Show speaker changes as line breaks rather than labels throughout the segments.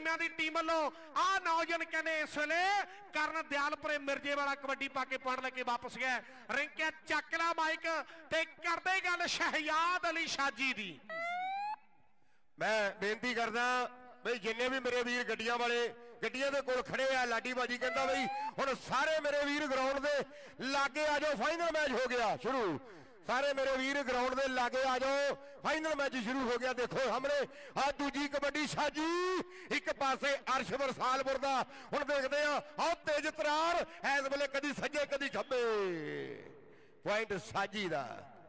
चीमिया की टीम वालों आ नौजवान कहने इस वेले करन दयालपुरे मिर्जे वाला कबड्डी पा के पॉइंट लेके वापस गया। रिंकिया चकला माइक ते करदे गल शहजाद अली शाजी दी।
मैं बेनती करदा बई जिन्ने भी मेरे वीर गड्डियां वाले गड्डियां दे कोल खड़े आ लाडी बाजी कहता बई हुण सारे मेरे वीर ग्राउंड दे लागे आ जाओ फाइनल मैच हो गया शुरू। सारे मेरे वीर ग्राउंड दे लागे आ जाओ फाइनल मैच शुरू हो गया। देखो हमने आ दूजी कबड्डी साजी एक पासे अर्श बरसालपुर दा हुण देखदे आ आओ तेज तरार इस वेले कदी सज्जे कदी खब्बे पॉइंट साजी दा।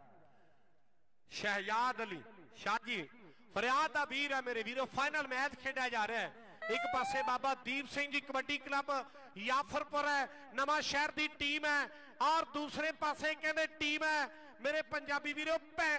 शहजाद अली शाजी फरियाद का वीर है मेरे वीरों। फाइनल मैच खेड़ा जा रहा है। एक पासे बाबा दीप सिंह जी कबड्डी क्लब याफरपुर है नवा शहर की टीम है और दूसरे पासे कहते टीम है मेरे पंजाबी वीरों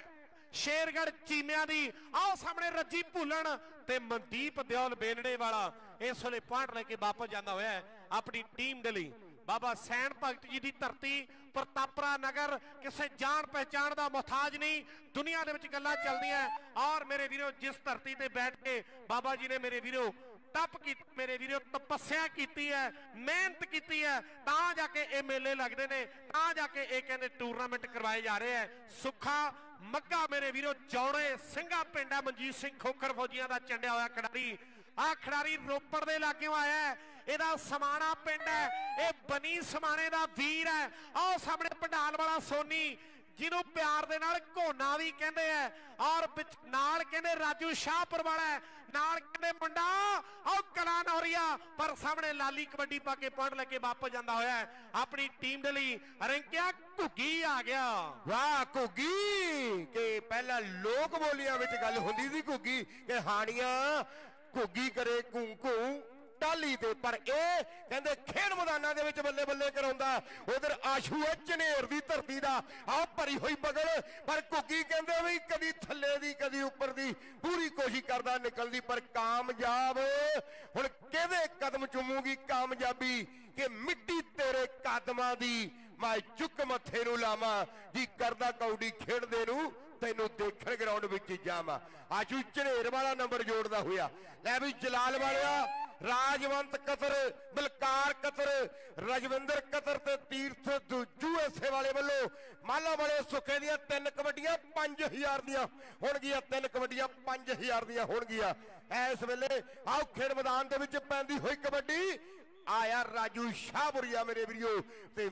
शेरगढ़ चीमिया दी। आओ सामने रजी भुलन ते मनदीप दौल बेलड़े वाला इस वेले पॉइंट लेके वापस जाता हुआ है अपनी टीम के लिए। बाबा सैन भगत जी की धरती प्रतापरा नगर किसी जान पहचान का मुहताज नहीं दुनिया के गल्लां चलदियां। और मेरे वीरों जिस धरती ते बैठ के बाबा जी ने मेरे वीरों तप की मेरे वीरों तपस्या की है मेहनत की है तां जाके ये मेले लगते हैं तां जाके ये कहते टूरनामेंट करवाए जा रहे हैं। सुखा मग्गा मेरे वीरों जौड़े सिंघा पिंड है मनजीत सिंह खोखर फौजियां का चंडिया हुआ खिडारी। आ खिडारी रोपड़ के इलाके आया है यदा समाना पिंड है ये बनी समाने का वीर है। आओ सामने पंडाल वाला सोनी जिन्हों प्यार दे नाल घोना भी कहते हैं और नाल कहते राजू शाहपुर वाला नाल कहते मुंडा आओ कला नौरिया पर सामने लाली कबड्डी पा के पॉइंट लेके वापस जाता होया है अपनी टीम के लिए। रिंकिया घुग्गी आ गया।
वाह घुग्गी के पहला लोक बोलियां विच गल हुंदी सी घुग्गी के हानियां घुग्गी करे घूं घूं टाली ते पर ए कहंदे खेड मैदानां दे विच बल्ले बल्ले कराउंदा। उधर आशू है झनेर दी धरती दा आ भरी हुई बगल पर घुग्गी कहंदे भी कदी थल्ले दी कदी उपर दी पूरी कोशिश करदा निकलदी पर कामयाब हुण किहदे कदम चुमूगी कामयाबी कि मिट्टी तेरे कदमां दी मैं चुक मथे नूं लावां जी करदा कौडी खेडदे नूं तेनू देखण ग्राउंड विच जावां। आशू झनेर वाला नंबर जोड़दा होया लै भी Jalal Walia Rajwant Qatar Balkar Qatar Rajwinder Qatar ते तीर्थ यूएसए वाले वालों माला वाले सुखे दियां 3 कबड्डियां 5000 दियां होणगियां 3 कबड्डियां 5000 दियां होणगियां। इस वेले आओ खेड मैदान दे विच पैंदी होई कबड्डी आया राजू शाहपुरिया मेरे वीरों ते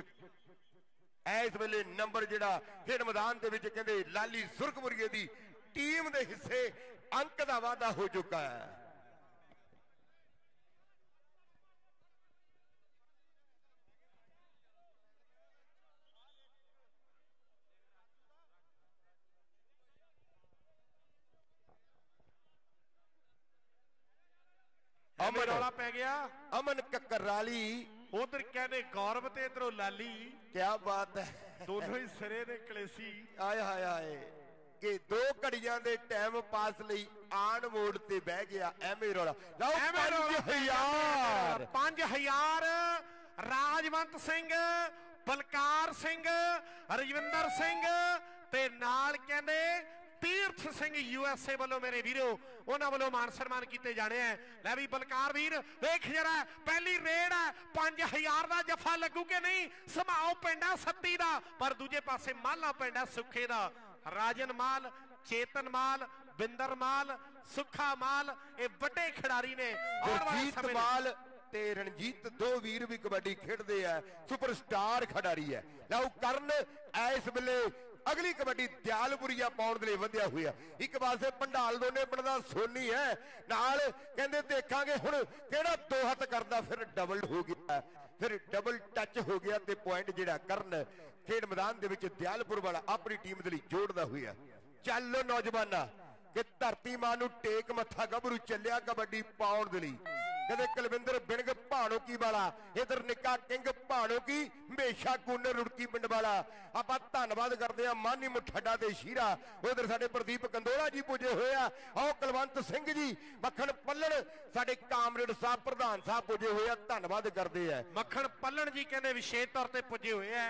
इस वेले नंबर जिहड़ा खेड मैदान दे विच कहंदे लाली सुरखपुरिये दी टीम दे हिस्से अंक दा वाधा हो चुका है।
अमन रौला पै गया
अमन ककराली
उधर कहने गौरव ते इधरों लाली
क्या बात है
दोनों ही सिरे ने कलेसी
आए हाय हाय कि 2 घड़ियां दे टाइम पास लई आन मोड़ ते बह गया एमे रौला
5000 राजवंत सिंह बलकार सिंह रजविंदर सिंह ते नाल कहंदे तीर्थ सिंह यूएसए वालों मेरे वीरो उन्होंने वालों मान सम्मान किए जाने हैं। लै भी बलकार वीर वेख जरा पहली रेड है 5000 का जफा लगू के नहीं समाओ पिंडा सत्ती का पर दूजे पासे माला पिंडा सुखे का राजन माल चेतन माल बिंदर माल सुखा माल ये बड़े खिडारी ने
गुरजीत माल ते रणजीत 2 वीर भी कबड्डी खेडते हैं सुपरस्टार खिडारी है। लो करन इस वेले अगली कबड्डी दयालपुरिया पाउण दे लई वधिया होया एक पासे पंडाल दोने बनदा सोनी है नाल कहंदे देखांगे हुण किहड़ा 2 हत्थ करदा फिर डबल हो गया फिर डबल टच हो गया ते पॉइंट जिहड़ा करन खेड मैदान दे विच दयालपुर वाला अपनी टीम दे लई जोड़दा होया। चल नौजवाना कि धरती मां नूं टेक मत्था गभरू चलिया कबड्डी पाउण दे लई कदे कुलविंदर बिणग भाणोकी वाला इधर निक्का किंग भाणोकी हमेशा कूनर रुड़की पिंड वाला आप धन्नवाद करते हैं मानी मुठ्ठा ते शीरा उधर साडे प्रदीप कंदोला जी पुजे हुए आओ कुलवंत सिंह जी मक्खण पल्लण साडे कामरेड साहब प्रधान साहब पुजे हुए धन्नवाद करते हैं।
मक्खण पल्लण जी कहते विशेष तौर पर पुजे हुए हैं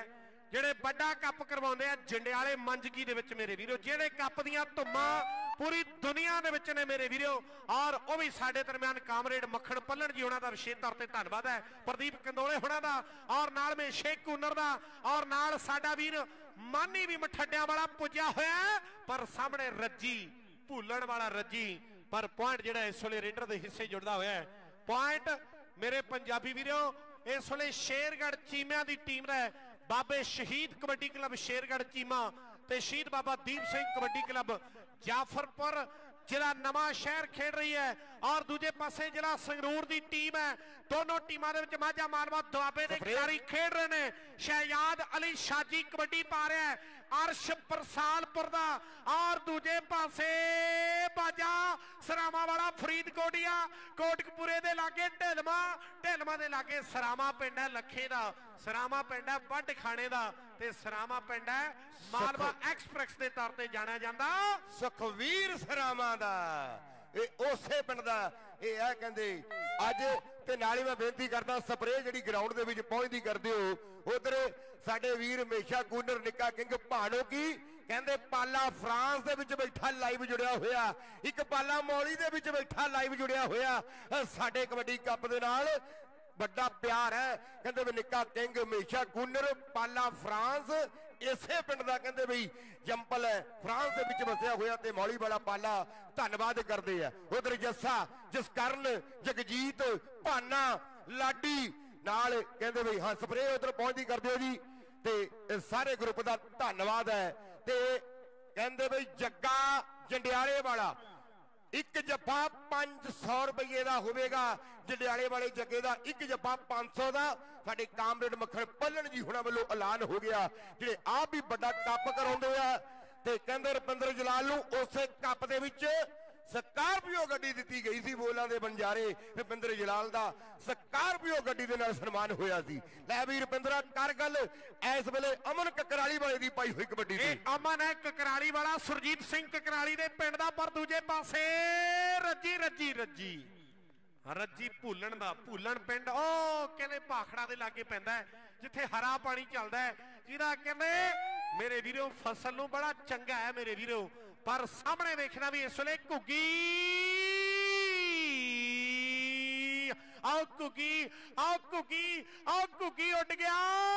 ਜਿਹੜੇ ਵੱਡਾ ਕੱਪ ਕਰਵਾਉਂਦੇ ਆ ਜੰਡਿਆਲੇ ਮੰਜਗੀ ਦੇ ਵਿੱਚ ਮੇਰੇ ਵੀਰੋ, ਜਿਹੜੇ ਕੱਪ ਦੀਆਂ ਧੁੰਮਾਂ ਪੂਰੀ ਦੁਨੀਆ ਦੇ ਵਿੱਚ ਨੇ ਮੇਰੇ ਵੀਰੋ। ਔਰ ਉਹ ਵੀ ਸਾਡੇ ਦਰਮਿਆਨ ਕਾਮਰੇਡ ਮੱਖਣ ਪੱਲਣ ਜੀ ਉਹਨਾਂ ਦਾ ਵਿਸ਼ੇਸ਼ ਤੌਰ ਤੇ ਧੰਨਵਾਦ ਹੈ, ਪ੍ਰਦੀਪ ਕੰਦੋਲੇ ਹੋਣਾ ਦਾ, ਔਰ ਨਾਲ ਮੈਂ ਸ਼ੇਖ ਕੂਨਰ ਦਾ, ਔਰ ਨਾਲ ਸਾਡਾ ਵੀਰ ਮਾਨੀ ਵੀ ਮਠੱਡਿਆਂ ਵਾਲਾ ਪੁੱਜਿਆ ਹੋਇਆ, ਪਰ ਸਾਹਮਣੇ ਰੱਜੀ ਭੁੱਲਣ ਵਾਲਾ ਰੱਜੀ। ਪਰ ਪੁਆਇੰਟ ਜਿਹੜਾ ਇਸ ਵੇਲੇ ਰੇਡਰ ਦੇ ਹਿੱਸੇ ਜੁੜਦਾ ਹੋਇਆ ਹੈ, ਪੁਆਇੰਟ ਮੇਰੇ ਪੰਜਾਬੀ ਵੀਰੋ ਇਸ ਵੇਲੇ ਸ਼ੇਰਗੜ੍ਹ ਚੀਮਿਆਂ ਦੀ ਟੀਮ ਦਾ ਹੈ। ਬਾਬੇ ਸ਼ਹੀਦ ਕਬੱਡੀ ਕਲੱਬ ਸ਼ੇਰਗੜ੍ਹ ਚੀਮਾ ਤੇ ਸ਼ਹੀਦ ਬਾਬਾ ਦੀਪ ਸਿੰਘ ਕਬੱਡੀ ਕਲੱਬ ਜਾਫਰਪੁਰ ਜ਼ਿਲ੍ਹਾ ਨਵਾਂ ਸ਼ਹਿਰ ਖੇਡ ਰਹੀ ਹੈ, ਔਰ ਦੂਜੇ ਪਾਸੇ ਜ਼ਿਲ੍ਹਾ ਸੰਗਰੂਰ ਦੀ ਟੀਮ ਹੈ। ਦੋਨੋਂ ਟੀਮਾਂ ਦੇ ਵਿੱਚ ਮਾਝਾ ਮਾਲਵਾ ਦੁਆਬੇ ਦੇ ਖਿਡਾਰੀ ਖੇਡ ਰਹੇ ਨੇ। ਸ਼ਹਿਜਾਦ ਅਲੀ ਸ਼ਾਜੀ ਕਬੱਡੀ ਪਾ ਰਿਹਾ ਹੈ, ਅਰਸ਼ ਪ੍ਰਸਾਲਪੁਰ ਦਾ, ਔਰ ਦੂਜੇ ਪਾਸੇ ਬਾਜਾ ਸਰਾਮਾ ਵਾਲਾ ਫਰੀਦਕੋਟੀਆ, ਕੋਟਕਪੂਰੇ ਦੇ ਲਾਗੇ ਢਿਲਮਾ ਦੇ ਲਾਗੇ ਸਰਾਮਾ ਪਿੰਡ ਹੈ ਲੱਖੇ ਦਾ, ਸਰਾਮਾ ਪਿੰਡ ਹੈ ਵੱਡ ਖਾਣੇ ਦਾ, ਤੇ ਸਰਾਮਾ ਪਿੰਡ ਹੈ ਮਾਲਵਾ ਐਕਸਪ੍ਰੈਸ ਦੇ ਤੌਰ ਤੇ ਜਾਣਿਆ ਜਾਂਦਾ
ਸੁਖਵੀਰ ਸਰਾਮਾ ਦਾ, ਇਹ ਉਸੇ ਪਿੰਡ ਦਾ ਇਹ ਹੈ ਕਹਿੰਦੇ ਅੱਜ। ਤੇ ਨਾਲ ਹੀ ਮੈਂ ਬੇਨਤੀ ਕਰਦਾ ਸਪਰੇਅ ਜਿਹੜੀ ਗਰਾਊਂਡ ਦੇ ਵਿੱਚ ਪਹੁੰਚਦੀ ਕਰਦੇ ਹੋ, ਉਧਰ ਸਾਡੇ ਵੀਰ ਹਮੇਸ਼ਾ ਕੂਨਰ ਨਿੱਕਾ ਕਿੰਗ ਭਾਣੋ ਕੀ ਕਹਿੰਦੇ ਪਾਲਾ ਫਰਾਂਸ ਦੇ ਵਿੱਚ ਬੈਠਾ ਲਾਈਵ ਜੁੜਿਆ ਹੋਇਆ, ਇੱਕ ਪਾਲਾ ਮੌਲੀ ਦੇ ਵਿੱਚ ਬੈਠਾ ਲਾਈਵ ਜੁੜਿਆ ਹੋਇਆ। ਸਾਡੇ ਕਬੱਡੀ ਕੱਪ ਦੇ ਨਾਲ ਵੱਡਾ ਪਿਆਰ ਹੈ, ਕਹਿੰਦੇ ਵੀ ਨਿੱਕਾ ਕਿੰਗ ਹਮੇਸ਼ਾ ਕੂਨਰ ਪਾਲਾ ਫਰਾਂਸ ਇਸੇ ਪਿੰਡ ਦਾ, ਕਹਿੰਦੇ ਬਈ ਜੰਪਲ ਹੈ ਫਰਾਂਸ ਦੇ ਵਿੱਚ ਵਸਿਆ ਹੋਇਆ, ਤੇ ਮੌਲੀ ਵਾਲਾ ਪਾਲਾ ਧੰਨਵਾਦ ਕਰਦੇ ਆ। ਉਧਰ ਜੱਸਾ ਜਸਕਰਨ ਜਗਜੀਤ ਭਾਨਾ ਲਾਡੀ ਨਾਲ ਕਹਿੰਦੇ ਬਈ ਹਾਂ ਸਪਰੇਅ ਉਧਰ ਪਹੁੰਚਦੀ ਕਰਦੇ ਹੋ ਜੀ, ਤੇ ਸਾਰੇ ਗਰੁੱਪ ਦਾ ਧੰਨਵਾਦ ਹੈ। ਤੇ ਕਹਿੰਦੇ ਬਈ ਜੱਗਾ ਜੰਡਿਆਲੇ ਵਾਲਾ ਇੱਕ ਜੱਫਾ 500 ਰੁਪਏ ਦਾ ਹੋਵੇਗਾ, ਜੰਡਿਆਲੇ ਵਾਲੇ ਜੱਗੇ ਦਾ ਇੱਕ ਜੱਫਾ 500 ਦਾ। ਸਾਡੇ ਕਾਮਰੇਡ ਮੱਖਣ ਪੱਲਣ ਜੀ ਹੁਣਾਂ ਵੱਲੋਂ ਐਲਾਨ ਹੋ ਗਿਆ, ਜਿਹੜੇ ਆਪ ਵੀ ਵੱਡਾ ਕੱਪ ਕਰਾਉਂਦੇ ਆ। ਤੇ ਕਹਿੰਦੇ ਰੁਪਿੰਦਰ ਜਲਾਲ ਨੂੰ ਉਸੇ ਕੱਪ ਦੇ ਵਿੱਚ ਸਕਾਰਪੀਓ ਗੱਡੀ ਦਿੱਤੀ ਗਈ ਸੀ, ਬੋਲਾਂ ਦੇ ਬੰਜਾਰੇ ਰੁਪਿੰਦਰ ਜਲਾਲ ਦਾ ਸਕਾਰਪੀਓ ਗੱਡੀ ਦੇ ਨਾਲ ਸਨਮਾਨ ਹੋਇਆ ਸੀ। ਲੈ ਵੀ ਰੁਪਿੰਦਰਾ ਕਰ ਗੱਲ, ਇਸ ਵੇਲੇ ਅਮਨ ਕਕਰਾਲੀ ਵਾਲੇ ਦੀ ਪਾਈ ਹੋਈ ਕਬੱਡੀ ਦੀ।
ਇਹ ਅਮਨ ਹੈ ਕਕਰਾਲੀ ਵਾਲਾ, ਸੁਰਜੀਤ ਸਿੰਘ ਕਕਰਾਲੀ ਦੇ ਪਿੰਡ ਦਾ, ਪਰ ਦੂਜੇ ਪਾਸੇ ਰੱਜੀ ਭੁੱਲਣ ਦਾ, ਭੁੱਲਣ ਪਿੰਡ ਉਹ ਕਹਿੰਦੇ ਭਾਖੜਾ ਦੇ ਲਾਗੇ ਪੈਂਦਾ, ਜਿੱਥੇ ਹਰਾ ਪਾਣੀ ਚੱਲਦਾ ਹੈ, ਜਿਹਦਾ ਕਹਿੰਦੇ ਮੇਰੇ ਵੀਰੋ ਫਸਲ ਨੂੰ ਬੜਾ ਚੰਗਾ ਹੈ ਮੇਰੇ ਵੀਰੋ। ਪਰ ਸਾਹਮਣੇ ਵੇਖਣਾ ਵੀ ਇਸ ਵੇਲੇ ਘੁੱਗੀ, ਆਓ ਘੁੱਗੀ ਉੱਡ ਗਿਆ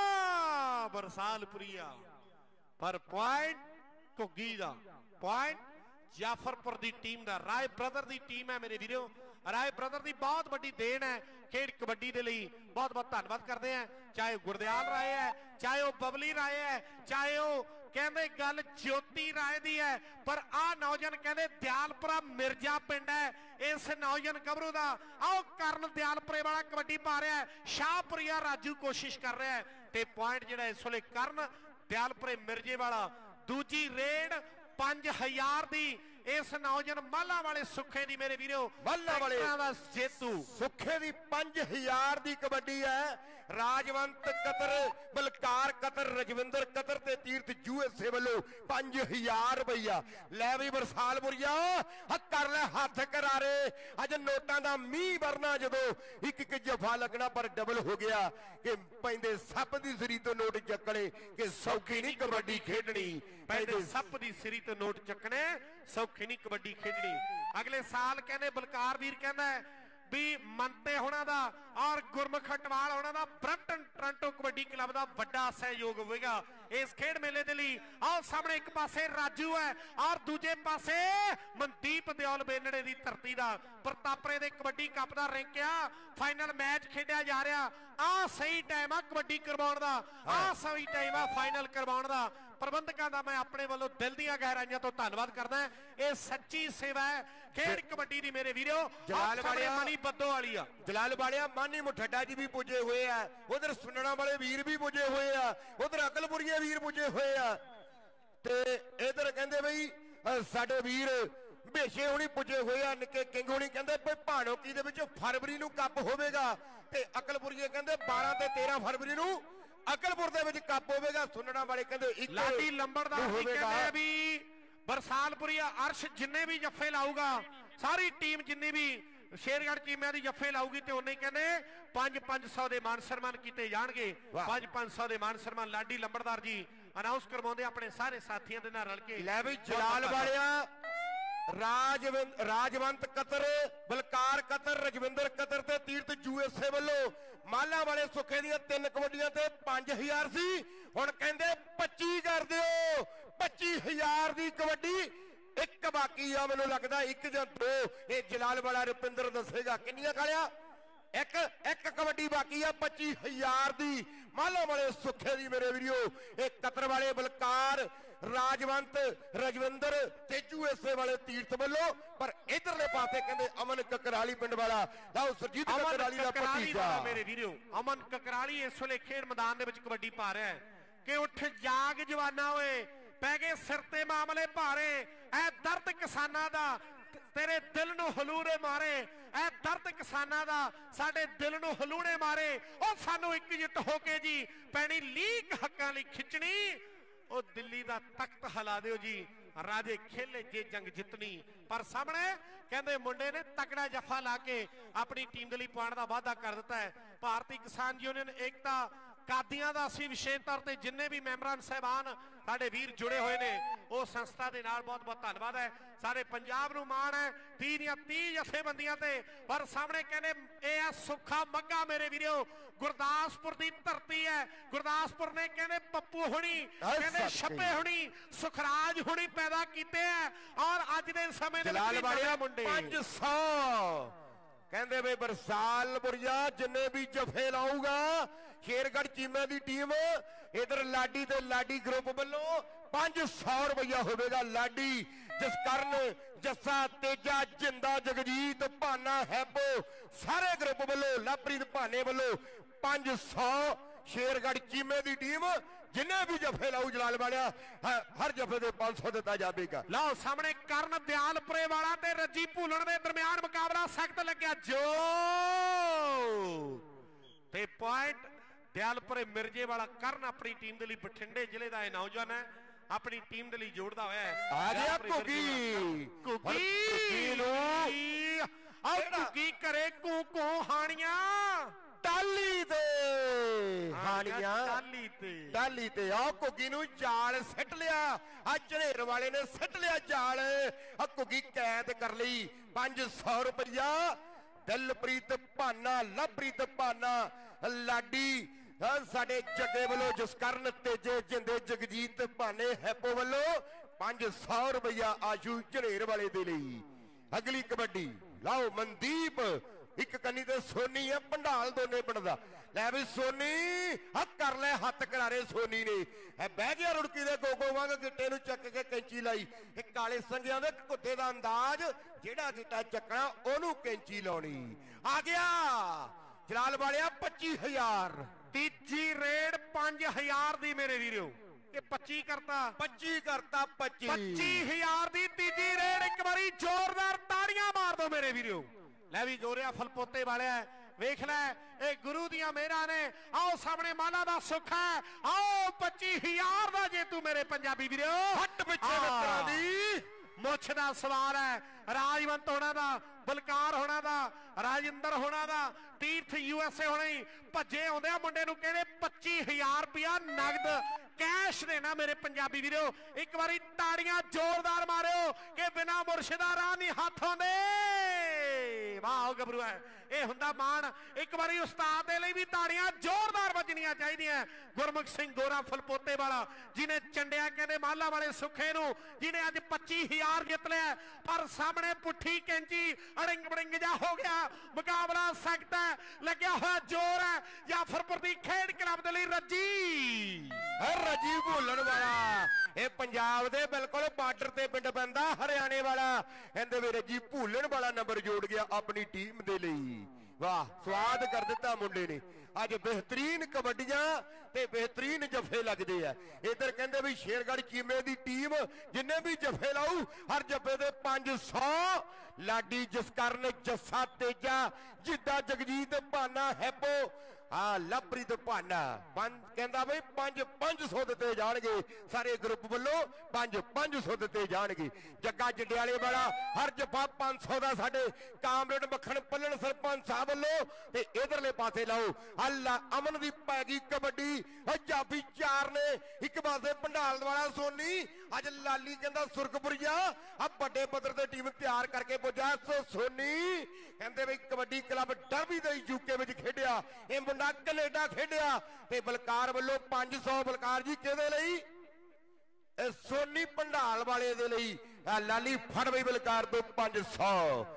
ਬਰਸਾਲਪੁਰੀਆ, ਪਰ ਪੁਆਇੰਟ ਘੁੱਗੀ ਦਾ, ਪੁਆਇੰਟ ਜਾਫਰਪੁਰ ਦੀ ਟੀਮ ਦਾ। ਰਾਏ ਬ੍ਰਦਰ ਦੀ ਟੀਮ ਹੈ ਮੇਰੇ ਵੀਰੋ, ਰਾਏ ਬ੍ਰਦਰ ਦੀ ਬਹੁਤ ਵੱਡੀ ਦੇਣ ਹੈ ਖੇਡ ਕਬੱਡੀ ਦੇ ਲਈ, ਬਹੁਤ ਬਹੁਤ ਧੰਨਵਾਦ ਕਰਦੇ ਆ। ਚਾਹੇ ਗੁਰਦਿਆਲ ਰਾਏ ਹੈ, ਚਾਹੇ ਉਹ ਬਬਲੀ ਰਾਏ ਹੈ, ਚਾਹੇ ਉਹ ਕਹਿੰਦੇ ਗੱਲ ਜੋਤੀ ਰਾਏ ਦੀ ਹੈ, ਪਰ ਆਹ ਨੌਜਵਾਨ ਕਹਿੰਦੇ ਦਿਆਲਪੁਰਾ ਮਿਰਜ਼ਾ ਪਿੰਡ ਹੈ ਇਸ ਨੌਜਵਾਨ ਗੱਭਰੂ ਦਾ। ਆਓ ਕਰਨ ਦਿਆਲਪੁਰੇ ਵਾਲਾ ਕਬੱਡੀ ਪਾ ਰਿਹਾ ਹੈ, ਸ਼ਾਹਪੁਰੀਆ ਰਾਜੂ ਕੋਸ਼ਿਸ਼ ਕਰ ਰਿਹਾ ਹੈ, ਤੇ ਪੁਆਇੰਟ ਜਿਹੜਾ ਇਸ ਵੇਲੇ ਕਰਨ ਦਿਆਲਪੁਰੇ ਮਿਰਜ਼ੇ ਵਾਲਾ। ਦੂਜੀ ਰੇਡ 5000 ਦੀ ਇਸ ਨੌਜਵਾਨ ਮਾਲਾ ਵਾਲੇ ਸੁੱਖੇ ਦੀ ਮੇਰੇ ਵੀਰੋ,
ਮਾਲਾ ਵਾਲੇ
ਦਾ ਜੇਤੂ
ਸੁੱਖੇ ਦੀ 5000 ਦੀ ਕਬੱਡੀ ਹੈ। Rajwant Qatar, Balkar Qatar, Rajwinder Qatar ਤੇ ਤੀਰਥ USA ਵੱਲੋਂ 5000 ਰੁਪਈਆ। ਲੈ ਵੀ ਬਰਸਾਲਪੁਰੀਆ ਕਰ ਲੈ ਹੱਥ ਕਰਾਰੇ, ਅੱਜ ਨੋਟਾਂ ਦਾ ਮੀਂਹ ਵਰਨਾ, ਜਦੋਂ ਇੱਕ ਇੱਕ ਜਫਾ ਲੱਗਣਾ ਪਰ ਡਬਲ ਹੋ ਗਿਆ ਕਿ ਪੈਂਦੇ ਸੱਪ ਦੀ ਸਿਰੀ ਤੋਂ ਨੋਟ ਚੱਕਣੇ ਕਿ ਸੌਖੀ ਨਹੀਂ ਕਬੱਡੀ ਖੇਡਣੀ,
ਪੈਂਦੇ ਸੱਪ ਦੀ ਸਿਰੀ ਤੋਂ ਨੋਟ ਚੱਕਣੇ ਸੌਖੀ ਨਹੀਂ ਕਬੱਡੀ ਖੇਡਣੀ। ਅਗਲੇ ਸਾਲ ਕਹਿੰਦੇ ਬਲਕਾਰ ਵੀਰ ਕਹਿੰਦਾ ਵੀ ਮੰਤੇ ਹੋਣਾ ਦਾ ਔਰ ਗੁਰਮੁਖ ਅਟਵਾਲ ਹੋਣਾ ਦਾ ਬ੍ਰੈਂਪਟਨ ਟੋਰਾਂਟੋ ਕਬੱਡੀ ਕਲੱਬ ਦਾ ਵੱਡਾ ਸਹਿਯੋਗ ਹੋਵੇਗਾ ਇਸ ਖੇਡ ਮੇਲੇ ਦੇ ਲਈ। ਆਓ ਸਾਹਮਣੇ ਇੱਕ ਪਾਸੇ ਰਾਜੂ ਹੈ ਔਰ ਦੂਜੇ ਪਾਸੇ ਮਨਦੀਪ ਦਿਓਲ ਬੇਨੜੇ ਦੀ ਧਰਤੀ ਦਾ ਪ੍ਰਤਾਪਰੇ ਦੇ ਕਬੱਡੀ ਕੱਪ ਦਾ ਰੈਂਕਿਆ ਫਾਈਨਲ ਮੈਚ ਖੇਡਿਆ ਜਾ ਰਿਹਾ। ਆਹ ਸਹੀ ਟਾਈਮ ਆ ਕਬੱਡੀ ਕਰਵਾਉਣ ਦਾ, ਆਹ ਸਹੀ ਟਾਈਮ ਆ ਫਾਈਨਲ ਕਰਵਾਉਣ ਦਾ। ਪ੍ਰਬੰਧਕਾਂ ਦਾ ਮੈਂ ਆਪਣੇ ਵੱਲੋਂ ਦਿਲ ਦੀਆਂ ਗਹਿਰਾਈਆਂ ਤੋਂ ਧੰਨਵਾਦ ਕਰਦਾ। ਇਹ ਸੱਚੀ ਸੇਵਾ ਹੈ ਖੇਡ ਕਬੱਡੀ ਦੀ ਮੇਰੇ ਵੀਰੋ।
ਜਲਾਲ ਵਾਲਿਆ
ਮਨੀ ਬੱਦੋ ਵਾਲੀ ਆ,
ਜਲਾਲ ਵਾਲਿਆ ਮਾਨੀ ਮੁਠੱਡਾ ਜੀ ਵੀ ਪੁੱਜੇ ਹੋਏ ਆ, ਉਧਰ ਸੁਣਨਾ ਵਾਲੇ ਵੀਰ ਵੀ ਪੁੱਜੇ ਹੋਏ ਆ, ਉਧਰ ਅਕਲਪੁਰੀਏ ਵੀਰ ਪੁੱਜੇ ਹੋਏ ਆ, ਤੇ ਇਧਰ ਕਹਿੰਦੇ ਬਈ ਸਾਡੇ ਵੀਰ ਭੇਸ਼ੇ ਹੁਣੀ ਪੁੱਜੇ ਹੋਏ ਆ, ਨਿੱਕੇ ਕਿੰਗ ਹੁਣੀ ਕਹਿੰਦੇ ਬਈ ਭਾਣੋਕੀ ਦੇ ਵਿੱਚ ਫਰਵਰੀ ਨੂੰ ਕੱਪ ਹੋਵੇਗਾ, ਤੇ ਅਕਲਪੁਰੀਏ ਕਹਿੰਦੇ 12 ਤੇ 13 ਫਰਵਰੀ ਨੂੰ ਅਕਲਪੁਰ ਦੇ ਵਿੱਚ ਕੱਪ ਹੋਵੇਗਾ। ਸੁਣਨਾ ਵਾਲੇ ਕਹਿੰਦੇ ਇੱਕ
ਲਾਡੀ ਲੰਬੜਦਾਰ ਵੀ ਕਹਿੰਦੇ ਵੀ ਬਰਸਾਲਪੁਰੀਆ ਅਰਸ਼ ਜਿੰਨੇ ਵੀ ਜੱਫੇ ਲਾਊਗਾ, ਸਾਰੀ ਟੀਮ ਜਿੰਨੀ ਵੀ शेरगढ़ चीमिया की जफे लाऊगी तो उन्हें कहने 500 के मान सन्मान किए जाएंगे। 500 के मान सन्मान लाडी लंबड़दार जी अनाउंस करवाते अपने सारे साथियों के नाल रल के।
लै भी Jalal Walia Rajwant Qatar, Balkar Qatar, Rajwinder Qatar ते तीरथ यूएसए वालों माला वाले सुखे दियां 3 कबड्डियां ते 5000 सी, हुण कहंदे 25 कर दिओ। 25000 दी कबड्डी एक बाकी आ, मैनूं लगदा 1 जां 2 ये जलाल वाला रुपिंदर दसेगा किन्नियां कालिया। एक कबड्डी बाकी है 25000 दी माला वाले सुखे दी मेरे वीडियो। एक कतर वाले बलकार राजवंत रजविंदर ते यूएसए वाले तीर्थ वालों, पर इधरले पासे कहंदे अमन ककराली पिंड वाला लाओ सरजीत ककराली दा भतीजा
मेरे वीडियो। अमन ककराली इस वेले खेल मैदान दे विच कबड्डी पा रहा है कि उठ जाग जवाना होए पै गए सिर ते मामले भारे। ऐ दर्द किसानां दा तेरे दिल नूं हलूरे मारे, ऐ दर्द किसानां दा साडे दिल नूं हलूरे मारे। ओ सानू एकजुट होके जी पैनी लीक हक्कां लई खिचणी। ओ दिल्ली दा तख्त हिला दिओ जी, राजे खेले जे जंग जितनी। पर सामने कहंदे मुंडे ने तकड़ा जफा ला के अपनी टीम दे लई पाउण दा वादा कर दिता है। भारतीय किसान यूनियन एकता कादियां दा असीं विशेष तौर ते जिन्ने भी मैंबरान साहबान साडे वीर जुड़े हुए ने वो संस्था दे नाल बहुत बहुत धन्नवाद है। सारे पंजाब नूं माण है 30 ਦੀਆਂ 30 जथेबंदियां ते। पर सामने कहने ये है सुखा मग्गा मेरे वीरो, गुरदासपुर की धरती है। गुरदासपुर ने कहने पप्पू हुणी, कहने छप्पे हुणी, सुखराज हुणी पैदा किए हैं और अज दे समय दे विच मुंडे
500 कहंदे वे बरसालपुरिया जिन्ने भी जफे लाऊगा शेरगढ़ चीमे की टीम इधर लाडी ते लाडी ग्रुप वालों 500 रुपया होगा। लाडी जसकरण जस्सा तेजा जिंदा जगजीत भाना हैबो सारे ग्रुप वालों लवप्रीत भाने वालों 500 शेरगढ़ चीमे की टीम जिन्हें भी जफे लाऊ जलाल वालिया हर जफे दे 500 दिता जाएगा।
लाओ सामने करण दयालपुरे वाला ते रजी भूलन दे दरमियान मुकाबला सख्त लग्या जो ते पॉइंट दयालपुरे मिर्जे वाला करण अपनी टीम दे लई बठिंडे जिले दा नौजवान है, अपनी टीम दे लई जोड़दा होया है।
आ गया कुकी
कुकी करे कू कू हानियां
टाली ते हानियां टाली ते आ कुकी नूं जाल सिट लिया। आ झनेर वाले ने सिट लिया जाल, आ कुकी कैद कर लई 500 रुपया। दिलप्रीत भाना लवप्रीत भाना लाडी साडे जगे वालों जसकरण तेजे जिंदे जगजीत भाने हैपो वालों 500 रुपया आशू झनेर वाले दे लई। अगली कबड्डी लाओ मनदीप एक कन्नी ते सोनी है भंडाल दोने पिंड दा। लै भी सोनी आ कर ले हत्थ करारे सोनी ने बह गया रुड़की दे गोगो वांग गिट्टे नूं चक के कैंची लाई। एक काले संगियां दे कुत्ते दा अंदाज जेड़ा गिट्टा चकना ओनू कैंची लाउणी। आ गया जलाल वालिया 25000
तीजी रेड 5000 दी मेरे वीरो। ये 25 करता 25000 दी तीजी रेड। एक बारी जोरदार ताड़ियां मार दो मेरे वीरो। लै भी गोरिया फलपोते वाले वेख लै ए गुरु दियां मेहरां ने। आओ सामने माला दा सुख है, आओ 25000 दा जे तू मेरे पंजाबी वीरो।
हट पिछे मित्रां दी
मुछ दा सवाल है। राजवंत होना दा, बलकार होना दा, राजिंदर होना दा, तीर्थ यूएसए होने भजे आउंदे मुंडे नूं कहने 25000 रुपया नगद कैश देना मेरे पंजाबी वीरो। एक बारी ताड़ियां जोरदार मारो कि बिना मुर्शिदा राह नहीं हाथ आउंदे। वाह गबरू है ये हुंदा मान। एक बारी उस्ताद दे लई भी ताड़ियां जोरदार बजनियां चाहिदियां। गुरमुख सिंह गोरा फलपोते वाला जिन्हें चंडिया कहते माला वाले सुखे नूं, जिन्हें अज 25000 जित लिया। पर सामने पुठी कैंची अड़िंग बड़िंग जा हो गया। मुकाबला सख्त है, लग्या हुआ जोर है। जाफरपुर की खेड क्लब दे लई
रजी भूलन वाला ये पंजाब दे बिल्कुल बार्डर ते पिंड पैंदा हरियाणे वाला। कहंदे वे रजी भूलन वाला नंबर जोड़ गया अपनी टीम दे लई। वाह स्वाद कर दिता मुंडे ने। अज बेहतरीन कबड्डियां ते बेहतरीन जफे लगदे आ। इधर कहंदे भी शेरगढ़ चीमे दी टीम जिन्ने भी जफे लाऊ हर जफे दे 500। लाडी जसकरण जस्सा तेजा जिद्दा जगजीत भाना हैबो हाँ लवप्रीत भाना कहता बई 500 दिते जाणगे सारे ग्रुप वालों 500 दिते जाणगे जग्गा जंडियाले वाला हर जफा 500 का साडे कामरेड मक्खण पल्लन सरपंच साहब वालों ते इधरले पासे लाओ अल्ला अमन दी पैगी कबड्डी जाफी 4 ने एक पासे भंडाल वाला सोनी अज लाली कहता सुरखपुरिया अब बड़े पद्धर ते टीम तैयार करके पुजा सोनी कहते बई कबड्डी क्लब डरबी दे यूके विच खेडिया ये मुंडा कनेडा खेडिया ते बलकार वालों 500 बलकार जी किहदे लई सोनी भंडाल वाले दे लई लाली फड़ बई बलकार तो 500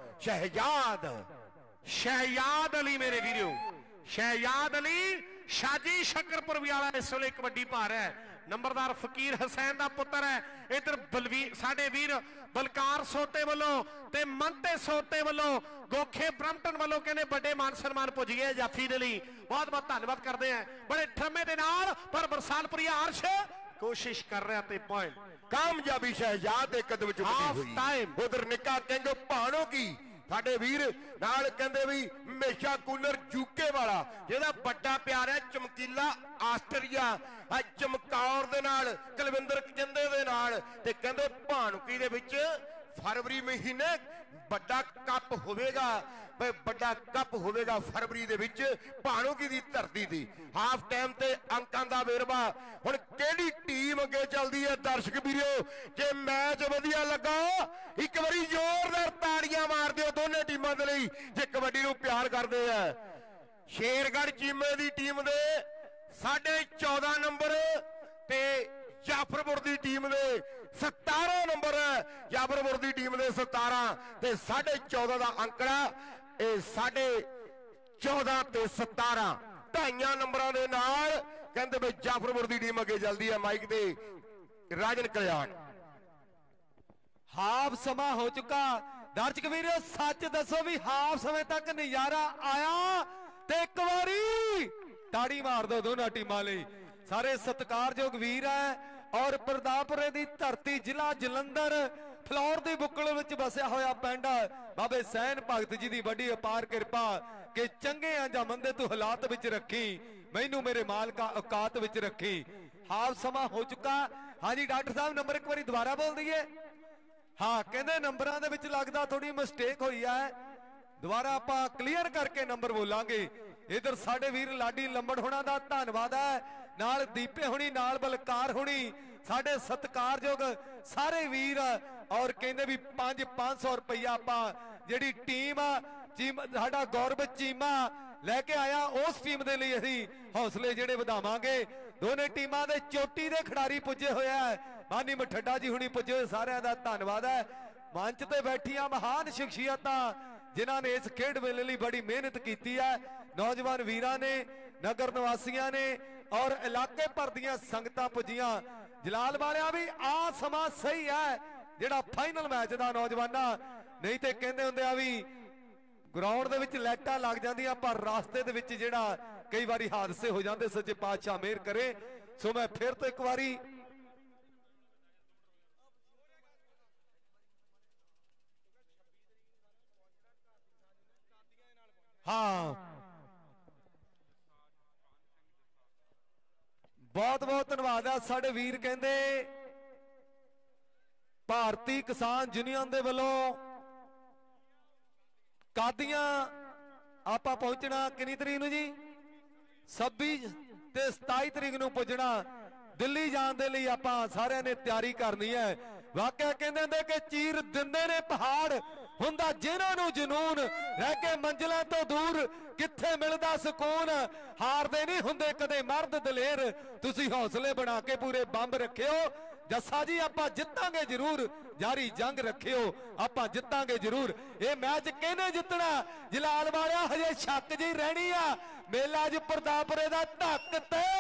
शहजाद अली मेरे वीरो शहजाद अली शाजी शकरपुर वाला इस वे कबड्डी भार है नंबरदार फकीर हुसैन का पुत्र है इधर बलवीर साडे वीर बलकार सोते वालों ते मनते सोते वालों गोखे ब्रम्पटन वालों कहने बड़े मान सम्मान पुज गए जाफी दे लई बहुत बहुत धन्यवाद करते हैं बड़े ठरमे दे नाल पर बरसालपुरी अर्श कोशिश कर रहा ते पॉइंट
कामयाबी शहजाद एक कदम चुकती हुई उधर निका किंग भाणो की साडे वीर नाल कहंदे भी हमेशा कूलर यूके वाला जेदा बड़ा प्यार है चमकीला आस्ट्रेलिया चमकौर दे नाल कुलविंदर कजंदे दे नाल ते कहंदे भाणुकी दे विच फरवरी महीने बड़ा कप होवेगा बड़ा कप होवेगा फरवरी दे विच भाणुकी दी धरती दी हाफ टाइम ते अंकां दा वेरवा हुण किहड़ी टीम अगे चलदी है दर्शक वीरो जे मैच वधिया लगा एक बारी जोरदार ताड़ियां मार दिओ दोने टीमां दे लई जे कबड्डी नूं प्यार करदे आ शेरगढ़ चीमे दी टीम दे 14.5 नंबर ते जाफरपुर दी टीम दे 17 नंबर जाफरपुर दी टीम दे 17 ते 14.5 दा अंकड़ा ए 14.5 ते 17 2.5 नंबरां दे नाल कहंदे बई जाफरपुर दी टीम अगे चलदी है माइक ते राजन कल्याण
हाफ समा हो चुका दर्शक वीरो सच दसो भी हाफ समय तक नजारा आया ते एक बारी ताड़ी मार दो दोनों टीमां लई सारे सत्कारयोग वीर है और प्रतापपुरे दी धरती जिला जलंधर फलौर दी बुक्कल विच बसिया होया पिंड बाबे सैन भगत जी दी बड़ी अपार कृपा कि चंगे आ जां मंदे तू हालात विच रखी मैनू मेरे मालका औकात विच रखी हाफ समा हो चुका हाँ जी डॉक्टर साहब नंबर एक बारी दोबारा बोल दईए हाँ कहते नंबरां दे विच लगदा थोड़ी मिस्टेक हुई है दोबारा आपां क्लीयर करके नंबर बोलांगे इधर साडे वीर लाडी लंबड़ होना दा धन्नवाद है नाल दीपे होनी नाल बलकार होनी साडे सत्कारयोग सारे वीर और कहंदे भी 500 रुपया आपां जिहड़ी टीम साडा गौरव चीमा लैके आया उस टीम दे लई असीं हौसले जिहड़े वधावांगे दोने टीमां दे चोटी दे खिडारी पुजे होया है मानी मठड्डा जी हुणी पुजे सारिआं दा धन्नवाद है मंच ते बैठियां महान शख्सियतां जिन्हां ने इस खेड मेले लई बड़ी मेहनत कीती है नौजवान वीरां ने नगर निवासियां ने और इलाके भर दियां संगतां पुजियां जलाल वालियां भी आ समा सही है जिहड़ा फाइनल मैच दा नौजवाना नहीं ते कहंदे हुंदे आ भी ग्राउंड दे विच लाइटां लग जांदियां पर रास्ते दे विच जिहड़ा कई बारी हादसे हो जाते सच्चे पातशाह मेहर करे सो मैं फिर तो एक बारी हाँ बहुत बहुत धन्यवाद है साडे वीर कहंदे भारती किसान यूनियन दे वल्लों कादियां आपां पहुंचना कितनी तरीक नूं जी 26 ते 27 तरीक नूं पुजना दिल्ली जाण दे लई आपां सारिआं ने तैयारी करनी है वाकई कहंदे हुंदे कि चीर दिंदे ने पहाड़ हुंदा जिन्हां नूं जनून रह के मंजिलां तो दूर कित्थे मिलदा सुकून हारदे नहीं हुंदे कदे मर्द दलेर तुसीं हौसले बना के पूरे बंब रखियो जस्सा जी आपां जितांगे जरूर जारी जंग रखियो आपां जितांगे जरूर ये मैच किहने जितना जलाल वालिया हजे शक जी रहनी आ मेला ज प्रतापपुरे दा धक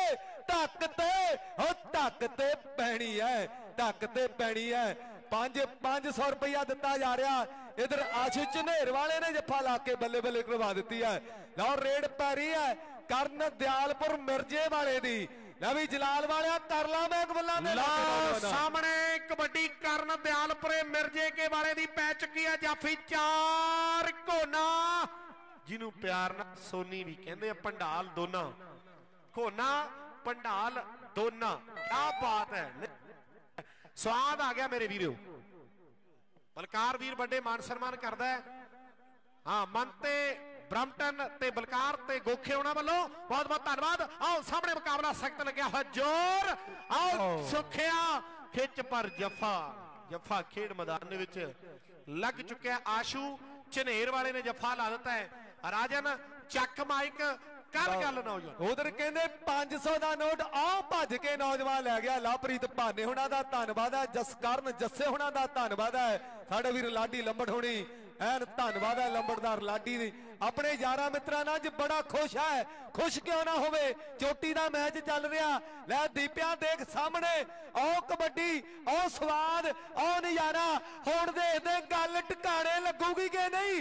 ते पैनी है धक ते पैनी है 500 रुपया दिता जा रहा इधर आशीष झनेर वाले ने जफा ला के बल्ले बल्ले करवा दी है लो रेड पैरी है करण दयालपुर मिर्जे वाले दी नवी जलाल वाले कर ला मैं
सामने कबड्डी करण दयालपुरे मिर्जे के वाले दी पै चुकी है जाफी 4 कोना ਜਿਹਨੂੰ ਪਿਆਰ ਨਾਲ ਸੋਨੀ ਵੀ ਕਹਿੰਦੇ ਆ, ਭੰਡਾਲ ਦੋਨਾ, ਘੋਨਾ ਭੰਡਾਲ ਦੋਨਾ, ਕਿਆ ਬਾਤ ਹੈ। ਸਵਾਦ ਆ ਗਿਆ ਮੇਰੇ ਵੀਰੋ। ਬਲਕਾਰ ਵੀਰ ਵੱਡੇ ਮਾਨ ਸਨਮਾਨ ਕਰਦਾ ਹੈ। ਹਾਂ, ਮਨ ਤੇ ਬ੍ਰਹਮਟਨ ਤੇ ਬਲਕਾਰ ਤੇ ਗੋਖੇ ਉਹਨਾਂ ਵੱਲੋਂ ਬਹੁਤ ਬਹੁਤ ਧੰਨਵਾਦ। ਆਓ ਸਾਹਮਣੇ ਮੁਕਾਬਲਾ ਸਖਤ ਲੱਗਿਆ ਹੋਇਆ, ਜ਼ੋਰ। ਆਓ ਸੁਖਿਆ ਖਿੱਚ ਪਰ ਜੱਫਾ ਖੇਡ ਮੈਦਾਨ ਦੇ ਵਿੱਚ ਲੱਗ ਚੁੱਕਿਆ। ਆਸ਼ੂ ਝਨੇਰ ਵਾਲੇ ਨੇ ਜੱਫਾ ਲਾ ਦਿੱਤਾ ਹੈ। ਰਾਜਨ ਚੱਕ ਮਾਈਕ ਕਰ ਗੱਲ ਨੌਜਵਾਨ।
ਉਧਰ ਕਹਿੰਦੇ 500 ਦਾ ਨੋਟ, ਆਹ ਭੱਜ ਕੇ ਨੌਜਵਾਨ ਲੈ ਗਿਆ। ਲਵਪ੍ਰੀਤ ਭਾਨੇ ਹੁਣਾਂ ਦਾ ਧੰਨਵਾਦ ਹੈ। ਜਸਕਰਨ ਜੱਸੇ ਹੁਣਾਂ ਦਾ ਧੰਨਵਾਦ ਹੈ। ਸਾਡੇ ਵੀਰ ਲਾਡੀ ਲੰਬੜ ਹੋਣੀ, ਐਨ ਧੰਨਵਾਦ ਹੈ ਲੰਬੜਦਾਰ ਲਾਡੀ ਦੀ। ਆਪਣੇ ਯਾਰਾਂ ਮਿੱਤਰਾਂ ਨਾਲ ਅੱਜ ਬੜਾ ਖੁਸ਼ ਹੈ। ਖੁਸ਼ ਕਿਉਂ ਨਾ ਹੋਵੇ, ਚੋਟੀ ਦਾ ਮੈਚ ਚੱਲ ਰਿਹਾ। ਲੈ ਦੀਪਿਆ ਦੇਖ ਸਾਹਮਣੇ, ਆਓ ਕਬੱਡੀ, ਆਓ ਸਵਾਦ, ਆਓ ਨਜ਼ਾਰਾ। ਹੁਣ ਦੇਖਦੇ ਗੱਲ ਟਿਕਾਣੇ ਲੱਗੂਗੀ ਕਿ ਨਹੀਂ।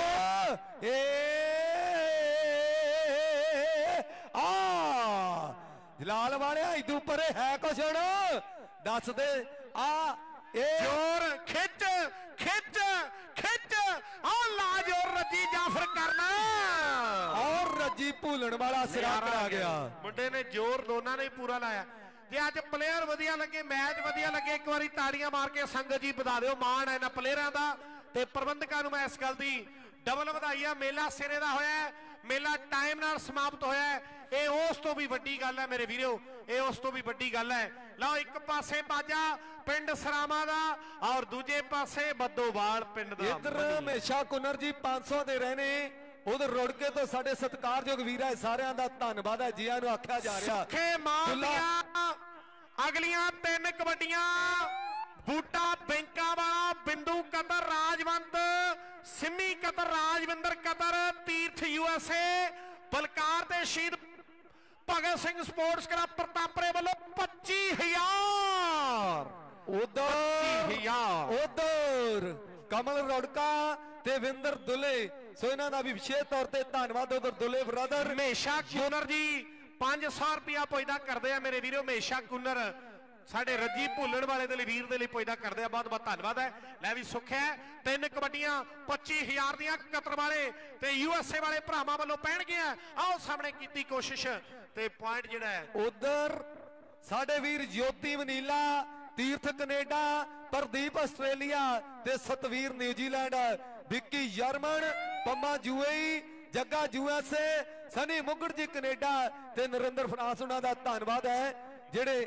ਜਲਾਲ ਵਾਲਿਆ ਇਦੂ ਪਰੇ ਹੈ ਕੁਛ ਹੁਣ ਦੱਸ ਦੇ।
ਜ਼ੋਰ ਖਿੱਚ ਖਿੱਚ ਖਿੱਚ, ਲਾ ਜੋਰ ਰੱਜੀ ਜਾਫਰ ਕਰਨਾ,
ਔਰ ਰੱਜੀ ਭੂਲਣ ਵਾਲਾ ਸਿਰਾ ਕਰਾ ਗਿਆ।
ਮੁੰਡੇ ਨੇ ਜ਼ੋਰ ਦੋਨਾਂ ਨੇ ਪੂਰਾ ਲਾਇਆ। ਜੇ ਅੱਜ ਪਲੇਅਰ ਵਧੀਆ ਲੱਗੇ, ਮੈਚ ਵਧੀਆ ਲੱਗੇ, ਇੱਕ ਵਾਰੀ ਤਾੜੀਆਂ ਮਾਰ ਕੇ ਸੰਗਤ ਜੀ ਵਧਾ ਦਿਓ। ਮਾਣ ਹੈ ਇਹਨਾਂ ਪਲੇਅਰਾਂ ਦਾ ਤੇ ਪ੍ਰਬੰਧਕਾਂ ਨੂੰ ਮੈਂ ਇਸ ਗੱਲ ਦੀ ਡਬਲ ਵਧਾਈ ਆ। ਮੇਲਾ ਸਿਰੇ ਦਾ ਹੋਇਆ, ਮੇਲਾ ਟਾਈਮ ਨਾਲ ਸਮਾਪਤ ਹੋਇਆ। ਇਹ ਉਸ ਤੋਂ ਵੀ ਵੱਡੀ ਗੱਲ ਹੈ ਮੇਰੇ ਵੀਰੋ, ਇਹ ਉਸ ਤੋਂ ਵੀ ਵੱਡੀ ਗੱਲ ਹੈ। ਲਓ ਇੱਕ ਪਾਸੇ ਬਾਜਾ ਪਿੰਡ ਸਰਾਮਾ ਦਾ ਔਰ ਦੂਜੇ ਪਾਸੇ ਬੱਦੋਵਾਲ ਪਿੰਡ ਦਾ।
ਇੱਧਰ ਹਮੇਸ਼ਾ ਕੁਨਰ ਜੀ 500 ਦੇ ਰਹਨੇ, ਉਧਰ ਰੁੜਕੇ ਤੋਂ ਸਾਡੇ ਸਤਿਕਾਰਯੋਗ ਵੀਰਾਂ ਸਾਰਿਆਂ ਦਾ ਧੰਨਵਾਦ ਹੈ। ਜੀਆਂ ਨੂੰ ਆਖਿਆ ਜਾ ਰਿਹਾ।
ਸੁੱਖੇ ਮਾਂ ਦੀਆਂ ਅਗਲੀਆਂ 3 ਕਬੱਡੀਆਂ, ਬੂਟਾ ਬੈਂਕਾਂ ਵਾਲਾ, Bindu Qatar Rajwant, Simmi Qatar Rajwinder Qatar, Tirath USA, Balkar ਤੇ ਸ਼ਹੀਦ ਭਗਤ ਸਿੰਘ ਸਪੋਰਟਸ ਕਲੱਬ ਪ੍ਰਤਾਪਰੇ ਵੱਲੋਂ 25,000।
ਉਧਰ ਕਮਲ ਰੁੜਕਾ ਤੇ ਵਿੰਦਰ ਦੁੱਲੇ, ਸੋ ਇਹਨਾਂ ਦਾ ਵੀ ਵਿਸ਼ੇਸ਼ ਤੌਰ ਤੇ ਧੰਨਵਾਦ। ਉਧਰ ਦੁੱਲੇ ਬ੍ਰਦਰ
ਹਮੇਸ਼ਾ ਕੁਨਰ ਜੀ 500 ਰੁਪਇਆ ਪੁੱਜਦਾ ਕਰਦੇ ਆ ਮੇਰੇ ਵੀਰੋ। ਹਮੇਸ਼ਾ ਕੁਨਰ ਸਾਡੇ ਰੱਜੀ ਭੁੱਲਣ ਵਾਲੇ ਦੇ ਲਈ, ਵੀਰ ਦੇ ਲਈ ਪੁੱਜਦਾ ਕਰਦੇ ਆ। ਬਹੁਤ ਬਹੁਤ ਧੰਨਵਾਦ ਹੈ। ਲੈ ਵੀ ਸੁੱਖਿਆ 3 ਕਬੱਡੀਆਂ 25,000 ਦੀਆਂ ਕਤਰ ਵਾਲੇ ਤੇ USA ਵਾਲੇ ਭਰਾਵਾਂ ਵੱਲੋਂ ਪੈਣਗੀਆਂ। ਆਓ ਸਾਹਮਣੇ ਕੀਤੀ ਕੋਸ਼ਿਸ਼ ਤੇ ਪੁਆਇੰਟ ਜਿਹੜਾ ਹੈ
ਉਧਰ ਸਾਡੇ ਵੀਰ ਜੋਤੀ ਵਨੀਲਾ, ਤੀਰਥ ਕੈਨੇਡਾ, ਪ੍ਰਦੀਪ ਆਸਟ੍ਰੇਲੀਆ ਤੇ Satvir New Zealand, Vicky German, Pamma UAE, Jagga USA, Sunny Mugar ji Canada ਤੇ ਨਰਿੰਦਰ ਫਰਾਂਸ। ਉਹਨਾਂ ਦਾ ਧੰਨਵਾਦ ਹੈ ਜਿਹੜੇ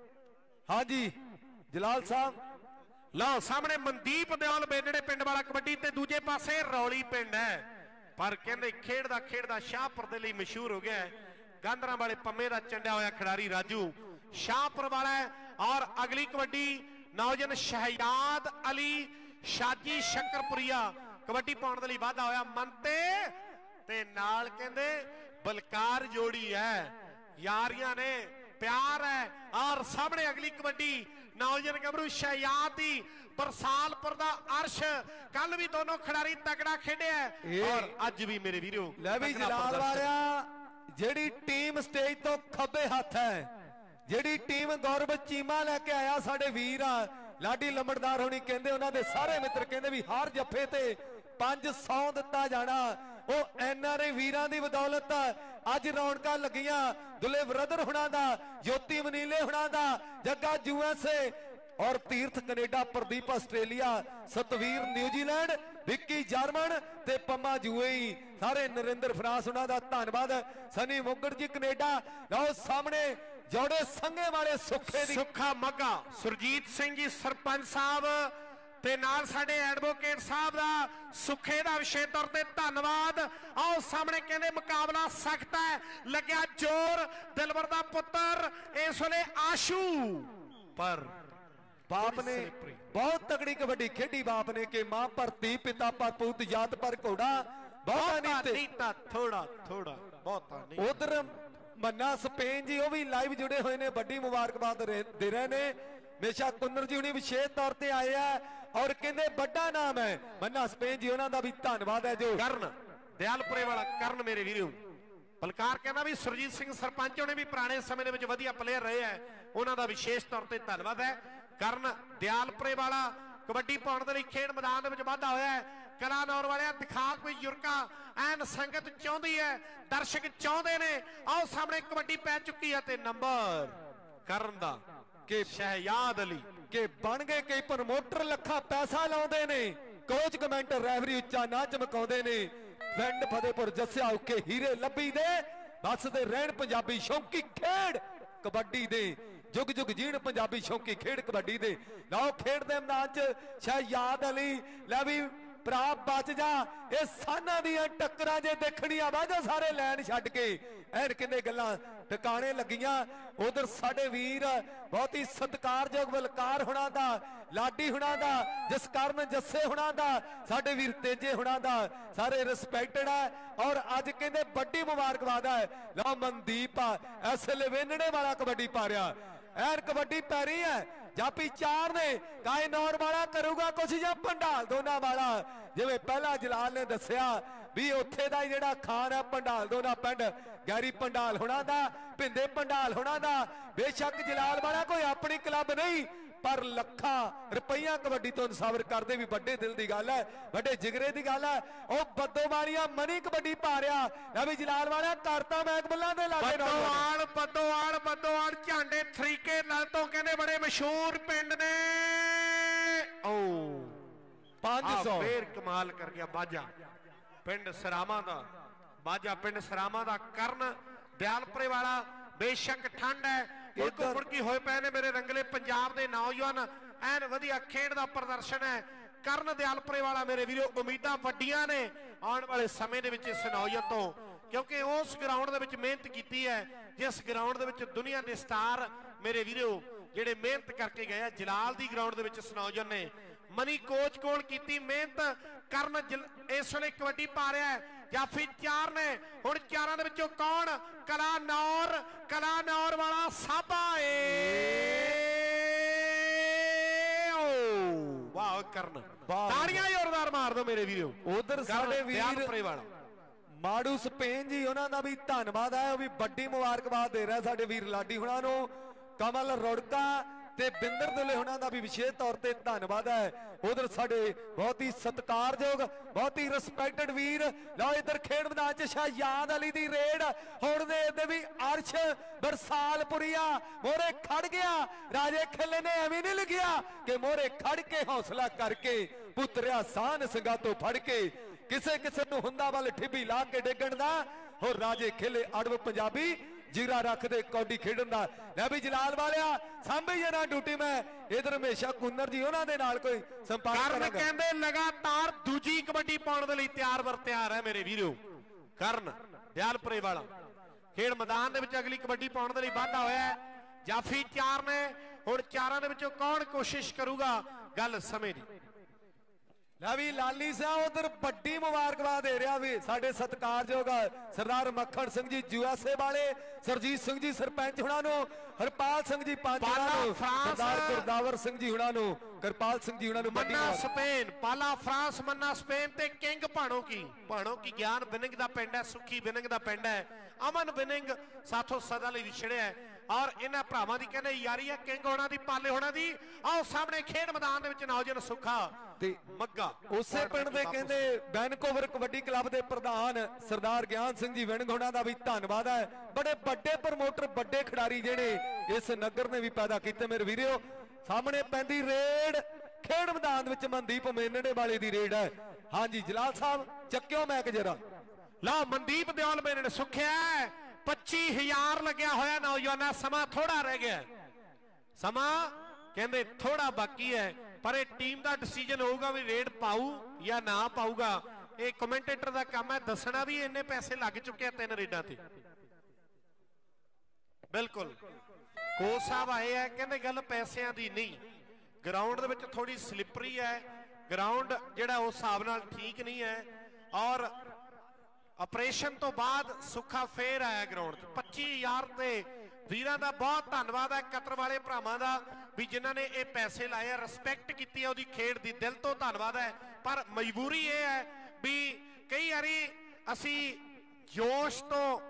ਹਾਂਜੀ ਜਲਾਲ ਸਾਹਿਬ।
ਲਓ ਸਾਹਮਣੇ ਮਨਦੀਪ ਦਿਓਲ ਬੇਨੜੇ ਪਿੰਡ ਵਾਲਾ ਕਬੱਡੀ ਤੇ ਦੂਜੇ ਪਾਸੇ ਰੌਲੀ ਪਿੰਡ ਹੈ। ਪਰ ਕਹਿੰਦੇ ਖੇਡਦਾ ਸ਼ਾਹਪੁਰ ਦੇ ਲਈ ਮਸ਼ਹੂਰ ਹੋ ਗਿਆ। ਗਾਂਦਰਾਂ ਵਾਲੇ ਪੰਮੇ ਦਾ ਚੰਡਿਆ ਹੋਇਆ ਖਿਡਾਰੀ ਰਾਜੂ ਸ਼ਾਹਪੁਰ ਵਾਲਾ। ਔਰ ਅਗਲੀ ਕਬੱਡੀ ਨੌਜਵਾਨ ਸ਼ਹਿਜ਼ਾਦ ਅਲੀ ਸ਼ਾਜੀ ਸ਼ੱਕਰਪੁਰੀਆ ਕਬੱਡੀ ਪਾਉਣ ਦੇ ਲਈ ਵਾਧਾ ਹੋਇਆ। ਮੰਤੇ ਤੇ ਨਾਲ ਕਹਿੰਦੇ ਬਲਕਾਰ ਜੋੜੀ ਹੈ, ਯਾਰੀਆਂ ਨੇ, ਪਿਆਰ ਹੈ। ਔਰ ਸਾਹਮਣੇ ਅਗਲੀ ਕਬੱਡੀ ਨੌਜਵਾਨ ਗੱਭਰੂ ਸ਼ਹਿਜ਼ਾਦ ਦੀ ਬਰਸਾਲਪੁਰ ਦਾ ਅਰਸ਼। ਕੱਲ ਵੀ ਦੋਨੋਂ ਖਿਡਾਰੀ ਤਕੜਾ ਖੇਡਿਆ ਔਰ ਅੱਜ ਵੀ ਮੇਰੇ ਵੀਰੋ।
ਲੈ ਵੀ ਜਲਾਲ ਵਾਲਿਆ, ਜਿਹੜੀ ਟੀਮ ਸਟੇਜ ਤੋਂ ਖੱਬੇ ਹੱਥ ਹੈ, ਜਿਹੜੀ ਟੀਮ ਗੌਰਵ ਚੀਮਾ ਲੈ ਕੇ ਆਇਆ ਸਾਡੇ ਵੀਰ ਆ ਲਾਡੀ ਲੰਬੜਦਾਰ ਹੋਣੀ, ਕਹਿੰਦੇ ਉਹਨਾਂ ਦੇ ਸਾਰੇ ਮਿੱਤਰ ਕਹਿੰਦੇ ਵੀ ਹਰ ਜੱਫੇ ਤੇ 500 ਦਿੱਤਾ ਜਾਣਾ। ਉਹ NRA ਵੀਰਾਂ ਦੀ ਬਦੌਲਤ ਅੱਜ ਰੌਣਕਾਂ ਲੱਗੀਆਂ। ਦੁੱਲੇ ਬ੍ਰਦਰ ਹੁਣਾਂ ਦਾ, ਜੋਤੀ ਵਨੀਲੇ ਹੁਣਾਂ ਦਾ, ਜੱਗਾ USA ਔਰ Tirath Canada, Pradeep Australia, Satvir New Zealand, Vicky German ਤੇ ਪੰਮਾ UAE, ਸਾਰੇ ਨਰਿੰਦਰ ਫਰਾਂਸ ਉਹਨਾਂ ਦਾ ਧੰਨਵਾਦ। ਸਨੀ ਮੁਗੜ ਜੀ ਕੈਨੇਡਾ। ਲਓ ਸਾਹਮਣੇ ਜੋੜੇ ਸੰਘੇ ਵਾਲੇ ਸੁੱਖੇ ਦੀ
ਸੁੱਖਾ ਮੱਗਾ ਸੁਰਜੀਤ ਸਿੰਘ ਜੀ ਸਰਪੰਚ ਸਾਹਿਬ ਤੇ ਨਾਲ ਸਾਡੇ ਐਡਵੋਕੇਟ ਸਾਹਿਬ ਦਾ ਸੁੱਖੇ ਦਾ ਵਿਸ਼ੇਸ਼ ਤੌਰ ਤੇ ਧੰਨਵਾਦ। ਆਓ ਸਾਹਮਣੇ ਕਹਿੰਦੇ ਮੁਕਾਬਲਾ ਸਖਤ ਹੈ, ਲੱਗਿਆ ਜ਼ੋਰ। ਦਿਲਵਰ ਦਾ ਪੁੱਤਰ ਇਸ ਵੇਲੇ ਆਸ਼ੂ, ਪਰ
ਬਾਪ ਨੇ ਬਹੁਤ ਤਗੜੀ ਕਬੱਡੀ ਖੇਡੀ। ਬਾਪ ਨੇ ਕਿ ਮਾਂ ਭਰਤੀ, ਪਿਤਾ ਪਰ ਪੁੱਤ, ਜਾਤ ਪਰ ਘੋੜਾ, ਬਹੁਤਾ ਨਹੀਂ
ਤਾਂ ਥੋੜਾ ਬਹੁਤਾ ਨਹੀਂ।
ਉਧਰ ਮੰਨਾ ਸਪੇਨ ਜੀ ਉਹ ਵੀ ਲਾਈਵ ਜੁੜੇ ਹੋਏ ਨੇ, ਵੱਡੀ ਮੁਬਾਰਕਬਾਦ ਦੇ ਰਹੇ ਨੇ। ਹਮੇਸ਼ਾ ਕੁੰਨਰ ਜੀ ਹੁਣੀ ਵਿਸ਼ੇਸ਼ ਤੌਰ ਤੇ ਆਏ ਆ ਔਰ ਕਹਿੰਦੇ ਵੱਡਾ ਨਾਮ ਹੈ ਮੰਨਾ ਸਪੇਨ ਜੀ, ਉਹਨਾਂ ਦਾ ਵੀ ਧੰਨਵਾਦ ਹੈ। ਜੋ
ਕਰਨ ਦਿਆਲਪੁਰੇ ਵਾਲਾ ਕਰਨ ਮੇਰੇ ਵੀਰੋ। ਬਲਕਾਰ ਕਹਿੰਦਾ ਵੀ ਸੁਰਜੀਤ ਸਿੰਘ ਸਰਪੰਚ ਉਹਨੇ ਵੀ ਪੁਰਾਣੇ ਸਮੇਂ ਦੇ ਵਿੱਚ ਵਧੀਆ ਪਲੇਅਰ ਰਹੇ ਹੈ, ਉਹਨਾਂ ਦਾ ਵਿਸ਼ੇਸ਼ ਤੌਰ ਤੇ ਧੰਨਵਾਦ ਹੈ। ਕਰਨ ਦਿਆਲਪੁਰੇ ਵਾਲਾ ਕਬੱਡੀ ਪਾਉਣ ਦੇ ਲਈ ਖੇਡ ਮੈਦਾਨ ਦੇ ਵਿੱਚ ਵਾਧਾ ਹੋਇਆ ਹੈ। ਕਲਾਨੌਰ ਵਾਲਿਆ ਦਿਖਾ ਕੋਈ ਯੁਰਕਾ ਐਨ ਸੰਗਤ ਚਾਹੁੰਦੀ ਹੈ ਦਰਸ਼ਕ ਚਾਹੁੰਦੇ ਨੇ ਆਓ ਸਾਹਮਣੇ ਕਬੱਡੀ ਪੈ ਚੁੱਕੀ ਹੈ ਤੇ ਨੰਬਰ ਕਰਨ ਦਾ
ਕਿ
ਸ਼ਹਿਜ਼ਾਦ ਅਲੀ
ਕਿ ਬਣ ਗਏ ਕਈ ਪ੍ਰਮੋਟਰ ਲੱਖਾਂ ਪੈਸਾ ਲਾਉਂਦੇ ਨੇ ਕੋਚ ਕਮੈਂਟਰ ਰੈਫਰੀ ਉੱਚਾ ਨਾ ਚਮਕਾਉਂਦੇ ਨੇ ਪਿੰਡ ਫਤਿਹਪੁਰ ਜੱਸਿਆ ਉੱਕੇ ਹੀਰੇ ਲੱਭੀ ਦੇ ਵੱਸਦੇ ਰਹਿਣ ਪੰਜਾਬੀ ਸ਼ੌਂਕੀ ਖੇਡ ਕਬੱਡੀ ਦੇ जुग जुग जीण पंजाबी शौकी खेड कबड्डी दे लाओ खेड दे मैदान च शहजाद अली लै भी भरा बच जा ये साना दियां टक्करां जे देखणियां वाजो सारे लैन छड्ड के ऐन किन्ने गल्लां ठिकाणे लगियां उधर साडे वीर बहुत ही सत्कारयोग बलकार हुणां दा लाडी हुणां दा जसकरण जस्से हुणां दा साडे वीर तेजे हुणां दा सारे रिस्पैक्टेड है और अज कहंदे बड़ी मुबारकबाद है लो मनदीप ऐसे वेनणे वाला कबड्डी पा रहा ऐन कबड्डी पै रही है जापी चार ने काए नौर वाला करूगा कुछ या पंडाल दोना वाला जिवें पहला जलाल ने दसिया भी उत्थे दा जिहड़ा खान है पंडाल दोना पिंड गैरी पंडाल हुणां दा भिंदे पंडाल हुणां दा बेशक जलाल वाला कोई अपनी क्लब नहीं पर लखा रुपया कबड्डी तो इंसावर करते भी बड़े दिल की गल है बड़े जिगरे की गल है वह बदोवालिया मनी कबड्डी पा रहा भी जलाल वाला करता मैच बुल्ला दे लागे
बदोआड़ झांडे तरीके नाल तो कहने बड़े मशहूर पिंड ने ओ
500
फिर कमाल कर गया बाजा पिंड सरामा दा बाजा पिंड सरामा दा करन दयालपुरे वाला बेशक ठंड है एक मुड़की होए पे ने मेरे रंगले पंजाब दे नौजवान एन वधिया खेड दा प्रदर्शन है ਕਰਨ ਦਿਆਲਪੁਰੇ ਵਾਲਾ ਮੇਰੇ ਵੀਰੋ ਉਮੀਦਾਂ ਵੱਡੀਆਂ ਨੇ ਆਉਣ ਵਾਲੇ ਸਮੇਂ ਦੇ ਵਿੱਚ ਇਸ ਨੌਜਵਾਨ ਤੋਂ ਕਿਉਂਕਿ ਉਸ ਗਰਾਊਂਡ ਦੇ ਵਿੱਚ ਮਿਹਨਤ ਕੀਤੀ ਹੈ ਜਿਸ ਗਰਾਊਂਡ ਦੇ ਵਿੱਚ ਦੁਨੀਆ ਦੇ ਸਟਾਰ ਮੇਰੇ ਵੀਰੋ ਜਿਹੜੇ ਮਿਹਨਤ ਕਰਕੇ ਗਏ ਆ ਜਲਾਲ ਦੀ ਗਰਾਊਂਡ ਦੇ ਵਿੱਚ ਇਸ ਨੌਜਵਾਨ ਨੇ ਮਨੀ ਕੋਚ ਕੋਲ ਕੀਤੀ ਮਿਹਨਤ ਕਰਨ ਇਸ ਵੇਲੇ ਕਬੱਡੀ ਪਾ ਰਿਹਾ ਹੈ ਜਾਫੀ ਚਾਰ ਨੇ ਹੁਣ ਚਾਰਾਂ ਦੇ ਵਿੱਚੋਂ ਕੌਣ ਕਲਾਨੌਰ ਵਾਲਾ ਸਾਬਾ ਏ ਵਾਹ ਕਰਨ ਤਾੜੀਆਂ ਜ਼ੋਰਦਾਰ ਮਾਰ ਦਿਓ ਮੇਰੇ ਵੀਰੋ
ਉਧਰ ਸਾਡੇ ਵੀਰ ਮਾੜੂ ਸਪੇਨ ਜੀ ਉਹਨਾਂ ਦਾ ਵੀ ਧੰਨਵਾਦ ਹੈ ਉਹ ਵੀ ਵੱਡੀ ਮੁਬਾਰਕਬਾਦ ਦੇ ਰਿਹਾ ਸਾਡੇ ਵੀਰ ਲਾਡੀ ਹੁਣਾਂ ਨੂੰ ਕਮਲ ਰੋੜਕਾ ਤੇ ਬਿੰਦਰ ਦੁੱਲੇ ਹੁਣਾਂ ਦਾ ਵੀ ਵਿਸ਼ੇਸ਼ ਤੌਰ ਤੇ ਧੰਨਵਾਦ ਹੈ ਉਧਰ ਸਾਡੇ ਬਹੁਤ ਹੀ ਸਤਿਕਾਰਯੋਗ ਬਹੁਤ ਹੀ ਰਿਸਪੈਕਟਡ ਵੀਰ ਲਓ ਇਧਰ ਖੇਡ ਮੈਦਾਨ 'ਚ ਸ਼ਹਿਜ਼ਾਦ ਅਲੀ ਦੀ ਰੇਡ ਹੁਣ ਦੇ ਵੀ ਅਰਸ਼ ਬਰਸਾਲਪੁਰੀਆ ਮੋਰੇ ਖੜ ਗਿਆ ਰਾਜੇ ਖਿੱਲੇ ਨੇ ਐਵੇਂ ਨਹੀਂ ਲਿਖਿਆ ਕਿ ਮੋਰੇ ਖੜ ਕੇ ਹੌਸਲਾ ਕਰਕੇ ਪੁੱਤਰਿਆ ਸਾਨ ਸਿੰਘਾਂ ਤੋਂ ਫੜ ਕੇ ਕਿਸੇ ਕਿਸੇ ਨੂੰ ਹੁੰਦਾ ਵੱਲ ਠਿੱਬੀ ਲਾ ਕੇ ਡੇਗਣ ਦਾ ਹੋਰ ਰਾਜੇ ਖਿੱਲੇ ਅੜਬ ਪੰਜਾਬੀ जीरा रख दे कौडी खेडन दा लै भी जलाल वालिया सांभे जना ड्यूटी में इधर हमेशा कुन्नर जी उन्हां दे नाल कोई संपर्क
करांगा कहंदे लगातार दूजी कबड्डी पाउण दे लई तैयार है मेरे वीरो करन दयालपुरे वाला खेड मैदान दे विच अगली कबड्डी पाउण दे लई वाधा होया जाफी चार ने हुण चारां दे विचों कौन कोशिश करूगा गल समय दी
भी लाली साहब उधर बड़ी मुबारकबाद दे रहा भी साडे सत्कारयोग सरदार मक्खन सिंह जी यूएसए वाले सरजीत सिंह जी सरपंच हुणां नूं हरपाल सिंह जी पंच सरदार गुरदावर सिंह जी हुणां नूं करपाल सिंह जी हुणां नूं
Manna Spain Pala France Manna Spain ते किंग भाणो की ज्ञान बिनिंग दा पिंड है सुखी बिनिंग दा पिंड है अमन बिनिंग साथों सदा लई विछड़िया है और इन्हां भरावां दी कहंदे यारी है किंग होना दी पाले होना दी आओ सामने खेड मैदान दे विच नौजवान सुखा
ते
मग्गा
उसे पिंड दे कहंदे वैनकूवर कबड्डी क्लब दे प्रधान सरदार ज्ञान सिंह जी विंग होना दा भी धन्नवाद है बड़े बड़े प्रमोटर बड़े खिडारी जेडे इस नगर ने भी पैदा कीते मेरे वीरो सामने पैंदी रेड खेड मैदान विच मनदीप मेनड़े वाले दी रेड है हां जी जलाल साहब चक्कियो मैक जरा
ला मनदीप दयाल मेनड़े सुखिया 25,000 लग्या होया नौजवाना समा थोड़ा रह गया समा कहंदे थोड़ा बाकी है पर ये टीम का डिसीजन होगा भी रेड पाऊ या ना पाऊगा ये कमेंटेटर का काम है दसना भी इन्ने पैसे लग चुके हैं 3 रेडा ते बिल्कुल कोच साहब आए हैं कहंदे गल पैसों की नहीं ग्राउंड दे विच थोड़ी स्लिपरी है ग्राउंड जिहड़ा उस हिसाब नाल ठीक नहीं है और ऑपरेशन तो बाद सुखा फेर आया ग्राउंड 25,000 ते वीरां दा बहुत धन्नवाद है कतर वाले भरावां दा भी जिन्हां ने ये पैसे लाए रिस्पैक्ट की है उहदी खेड दी दिल तो धन्नवाद है पर मजबूरी ये है भी कई बारी असी जोश तो